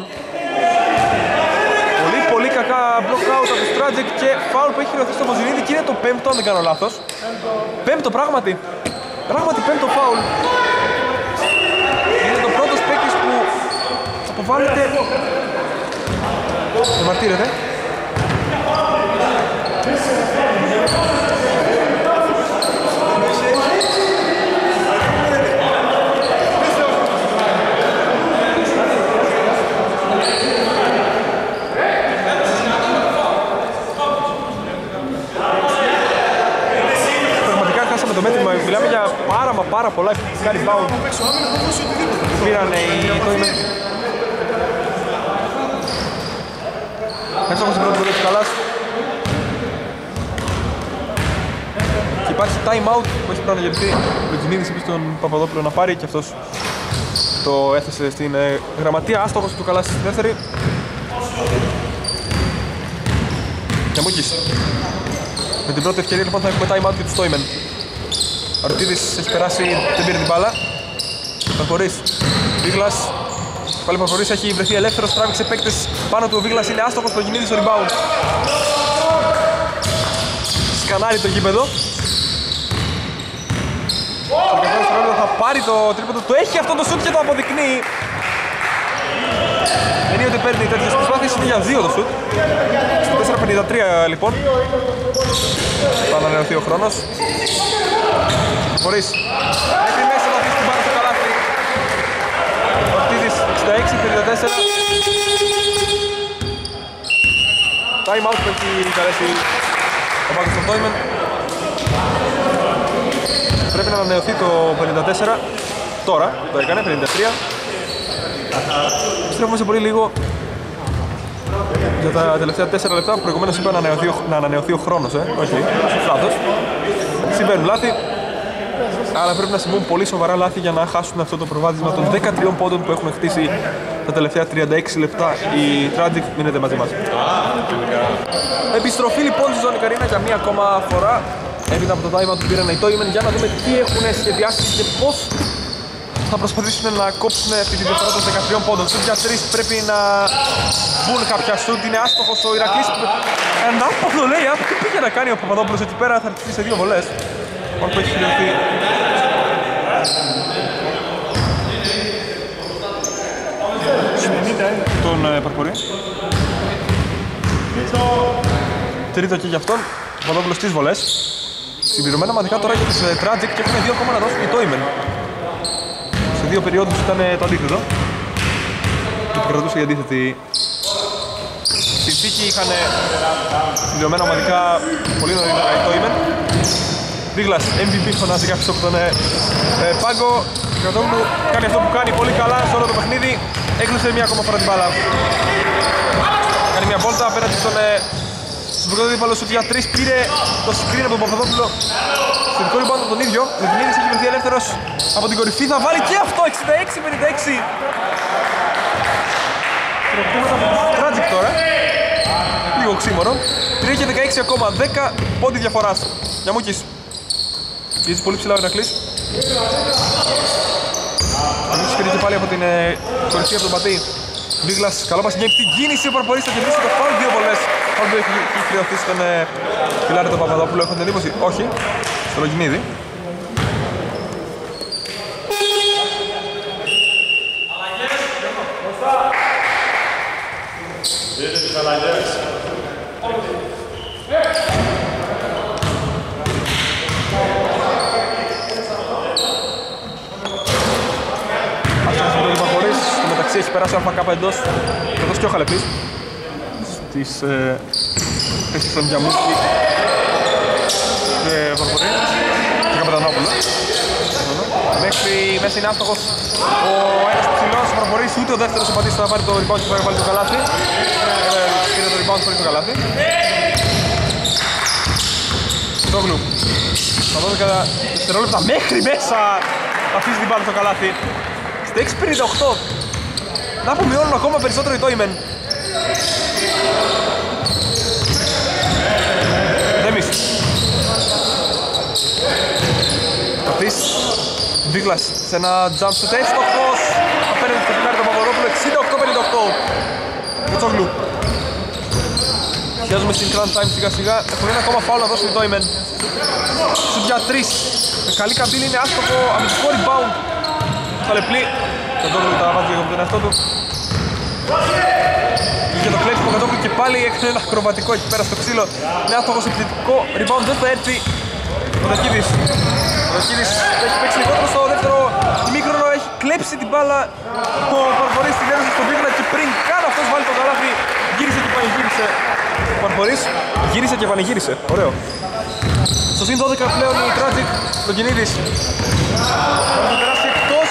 Πολύ κακά block out από τους Tragic και φάουλ που έχει χειροθεί στο Βοζινίδη και είναι το πέμπτο, αν δεν κάνω λάθος. Πέμπτο πράγματι. Πράγματι πέμπτο φάουλ. Είναι το πρώτος παίκτης που αποβάλλεται. Διαμαρτύρεται. Το μέτρημα, μιλάμε για πάρα πολλά επιθετικά rebound. Πήρανε οι Τόιμεν. Έτσι όμως η πρώτη βολή του Καλάς. Και υπάρχει time out που έχει προαναγγελθεί. Ο Λογγινίδης είπε στον Παπαδόπουλο να πάρει και αυτός το έθεσε στην γραμματεία. Άστοχος του Καλάς στη δεύτερη. Γιαμούκης. Με την πρώτη ευκαιρία λοιπόν θα έχουμε time out και τους Τόιμεν. Ο Αρτίδης έχει περάσει, δεν πήρε την μπάλα. Παρφορής, Βίγλας. Πάλι Παρφορής έχει βρεθεί ελεύθερος, τράβηξε παίκτες πάνω του. Ο Βίγλας είναι άστοχος, το Λογγινίδης στο rebound. Σκανάρει το γήπεδο. Στο 14 δευτερόλεπτα θα πάρει το τρίποντο, το έχει αυτό το σουτ και το αποδεικνύει. Δεν είναι ότι παίρνει τέτοιες προσπάθειες, είναι για 2 το σουτ. Στο 4.53 λοιπόν. Θα ανανεωθεί ο χρόνος. Φορείς. Μέχρι μέσα θα αφήσει την μπάλα στο καλάθι. Ο Αρτίδης 66-54. Time out που έχει καλέσει ο Πάγκος των Τόιμεν. Πρέπει να ανανεωθεί το 54. Τώρα το έκανε, 53. Στρέφουμε σε πολύ λίγο για τα τελευταία 4 λεπτά που προηγουμένως είπα να ανανεωθεί ο χρόνος. Όχι, λάθος. Συμβαίνουν λάθη. Αλλά πρέπει να συμβούν πολύ σοβαρά λάθη για να χάσουν αυτό το προβάδισμα των 13 πόντων που έχουν χτίσει τα τελευταία 36 λεπτά. Οι Tragic, μείνετε μαζί μας. Επιστροφή λοιπόν στη ζώνη Καρίνα για μία ακόμα φορά. Έπειτα από το time που πήραν οι Τόιμεν, για να δούμε τι έχουν σχεδιάσει και πώς θα προσπαθήσουν να κόψουν αυτή τη διαφορά των 13 πόντων. Σουτ για 3 πρέπει να μπουν κάποια σουτ. Είναι άστοχος ο Ηρακλής. Ανάποδο λέει, τι πήγε να κάνει ο Παπαδόπουλος εκεί πέρα, θα αρχίσει σε 2 βολές. Μόνο που έχει χειριστεί. Τον Παρπορή. Τρίτο και για αυτόν. Ο Παπαδόπουλος στις βολές. Συμπληρωμένα μαθηκά τώρα για τους Tragic και έχουν 2 ακόμα να δώσουν οι Τόιμεν. Σε 2 περιόδους ήταν το αντίθετο. Και κρατούσε η αντίθετη συνθήκη. Είχαν συμπληρωμένα ομαδικά πολύ νωρίτερα οι Τόιμεν. Βίγλας, MVP φωνάζει κάποιος από τον Πάγκο, Κρατόγλου κάνει αυτό που κάνει πολύ καλά σε όλο το παιχνίδι. Έκλεισε μία ακόμα φορά την μπάλα. Κάνει μια βόλτα απέναντι στον Βουκαδό δίπαλο σου για 3, πήρε το screen από τον Παπαδόπουλο. Στο δικό rebound τον ίδιο, με την είδηση έχει βρεθεί ελεύθερος από την κορυφή, θα βάλει και αυτό, 66-56. Προκρίνοντας από το Tragic τώρα, λίγο ξύμορο. 3 και 16 ακόμα, 10 πόντι διαφοράς. Γιαμούκης, γυρίζει πολύ ψηλά ο Ηρακλής. Γιαμούκης κερδίζει πάλι από την κορυφή από τον Πατή. Βίγλας, καλό μας στην κίνηση, ο Παρπορής θα κερδίσει το φάουλ, 2 βολές. Φάουλ που έχει χρεωθεί στον Πιλάρη τον Παπαδόπουλο, έχω την εντύπωση, όχι, στο Λογινίδη. Έχει περάσει ο ΑΚ εντός, καθώς και ο Χαλεπής στις θέσεις των Γιαμούκη και Βαρβορή και Καπετανόπουλο. Μέχρι μέσα είναι άστοχος ο ένας ψηλός Βαρβορής, ούτε ο δεύτερος επαντήσει θα πάρει το rebound και θα βάλει το καλάθι. Πήρε το rebound χωρίς το καλάθι. Τόγλου, στα 12 δευτερόλεπτα μέχρι μέσα θα αφήσει την πάλι στο καλάθι. Στα 6:58 να απομειώνουν ακόμα περισσότερο οι Τόιμεν. Δέμις. Αυτής. Βίγλας σε ένα jump shoot έστοχος. Απέναντι στο Φιλάρη τον Παπαδόπουλο. 68-58. Κουτσόγλου. Χιάζουμε στην grand time σιγά σιγά. Έχουν ένα ακόμα φάουλ να δώσουν οι Τόιμεν. Σουτ για 3. Με καλή καμπύλη είναι άστοχο. Αμυντικό rebound. Χαλεπλή. Τον Τόγλου τα βάζει λίγο από τον εαυτό του. Είχε το κλέψιμο κατόπιν και πάλι έκανε ένα ακροβατικό εκεί πέρα στο ξύλο. Είναι άστοχος επιθετικό rebound, δεν θα έρθει ο Δακίδης. Ο Δακίδης έχει παίξει λιγότερο στο δεύτερο ημίχρονο, έχει κλέψει την μπάλα. Ο Παρπορής την έδωσε στον Βίγλα και πριν καν αυτός βάλει το καλάθι γύρισε και πανηγύρισε. Ο Παρπορής γύρισε και πανηγύρισε, ωραίο. Στο συν 12 πλέον η Tragic, τον Κινίδης. Θα περάσει εκτός.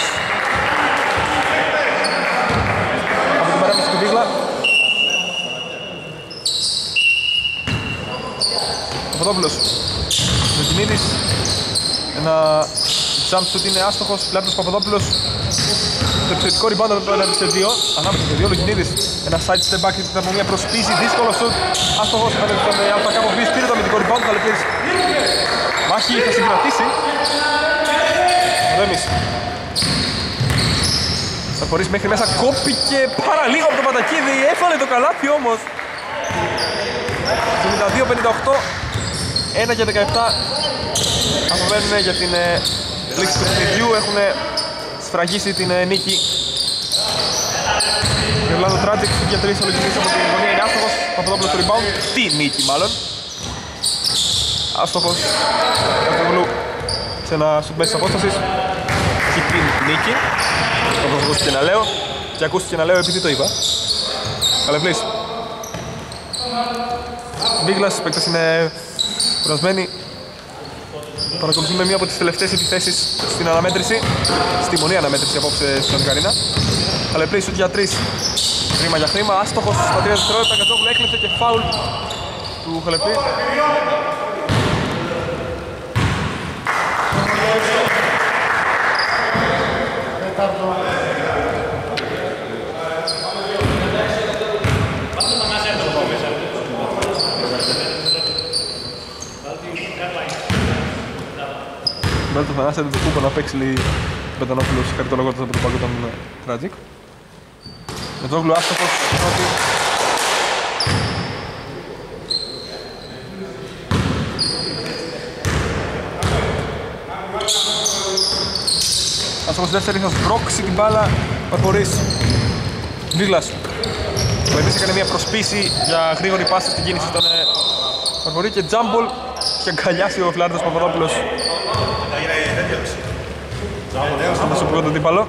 Ο Παπαδόπουλος, ο Κινίδης, ένα jump shoot είναι άστοχος, Λάπτος Παπαδόπουλος, το επιθετικό rebound ανάμεσα σε δύο, Λογινίδης, ένα side step back από μια προσπίση, δύσκολο shoot, άστοχος, απέναντι στον ΑΚ ο οποίος πήρε το αμυντικό rebound, Καλεπής. Μάχη, θα συγκρατήσει. Ρέμις. Θα χωρίσει μέχρι μέσα, κόπηκε πάρα λίγο από τον Πατακίδη, έφαλε το καλάθι όμως. 72-58, 1 και 17 απομένουν για την λήξη του παιχνιδιού, έχουν σφραγίσει την νίκη. Γερλάντο Tragic, για 3 ολοκληρήσει από την γωνία, είναι άστοχος, Παπαδόπουλος στο rebound, τι νίκη μάλλον. Άστοχος, Καρτογλου σε ένα σουτ μέσης απόστασης, και την νίκη. Όπως ακούστηκε να λέω, και ακούστηκε να λέω επειδή το είπα. Καλεβλής. Βίγλας, οι παίκτες είναι κουρασμένοι. Παρακολουθούμε μία από τις τελευταίες επιθέσεις στην αναμέτρηση. Στη μονή αναμέτρηση απόψε στην Καρίνα. Καλεβλής, σουτ για 3. Χρήμα για χρήμα, άστοχος στα 3 δευτερόλεπτα. Κατζόγλου έκλειψε και φάουλ του Χαλεπλή. Βάλτε το Θανάση το κούμπο να παίξει λέει Πετανόπουλος, χαριτολογώντας από τον πάγκο των Tragic. Μετόγλου άστοχος, πρώτη. Άστοχος δεύτερη, θα σπρώξει την μπάλα, Παρπορής. Βίγλας. Ο Ελής έκανε μια προσπίση για γρήγορη πάση στην κίνηση στον Παρπορή και τζάμπολ και αγκαλιάσει ο Φλάρντος Παπαδόπουλος. Θα μας οπλώ τον αντίπαλο.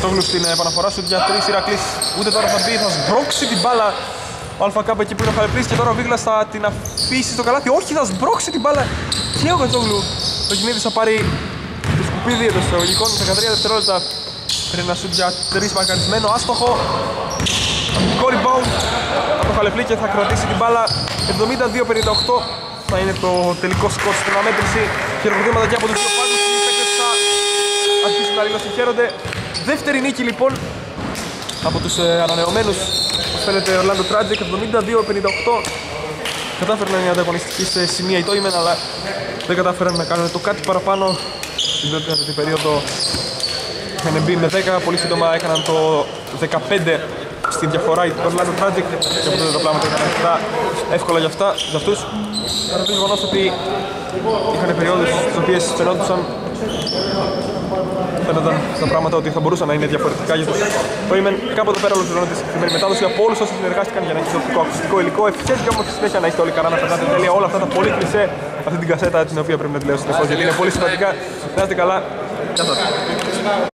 Κατσόγλου στην επαναφορά σου για 3. Ηρακλής ούτε τώρα θα μπει, θα σμπρώξει την μπάλα. Ο ΑΚ εκεί που είναι ο Χαλεπλής και τώρα ο Βίγλας θα την αφήσει στο καλάθι. Όχι, θα σμπρώξει την μπάλα και ο Κατσόγλου. Το Κινίδης θα πάρει το σκουπίδι εντός εισαγωγικών. 13 δευτερόλεπτα πριν να σουτ για 3 μαρκαρισμένο. Άστοχο. Αμυντικό rebound από το Χαλεπλή και θα κρατήσει την μπάλα. 72-58 θα είναι το τελικό σκορ στην αναμέτρηση. Χειροκροτήματα και από τους δύο πάγκους. Οι παίκτες θα αρχίσουν να λίγο συγχαίρονται. Δεύτερη νίκη λοιπόν από τους ανανεωμένους, όπως φαίνεται, Orlando Tragic. 72-58 κατάφεραν να είναι ανταγωνιστικοί σε σημεία ή τόιμεν, αλλά δεν κατάφεραν να κάνουν το κάτι παραπάνω. Στην τέταρτη περίοδο είχαν μπει με 10, πολύ σύντομα έκαναν το 15 στη διαφορά η Orlando Tragic και από τότε τα πράγματα ήταν αρκετά εύκολα για αυτούς. Παρά το γεγονός ότι είχαν περιόδους στις οποίες φαίνονταν τα πράγματα ότι θα μπορούσαν να είναι διαφορετικά για το Toymen. Κάπου εδώ πέρα ολοκληρώνεται η συγκεκριμένη μετάδοση από όλους όσοι συνεργάστηκαν για να έχει το οπτικό ακουστικό υλικό. Ευχές και όμως στη συνέχεια να είστε όλοι καλά, να περνάτε τέλεια όλα αυτά τα πολύ κλισέ, αυτή την κασέτα την οποία πρέπει να τη λέω συνεχώς γιατί είναι πολύ σημαντικά. Να είστε καλά. Γεια σας.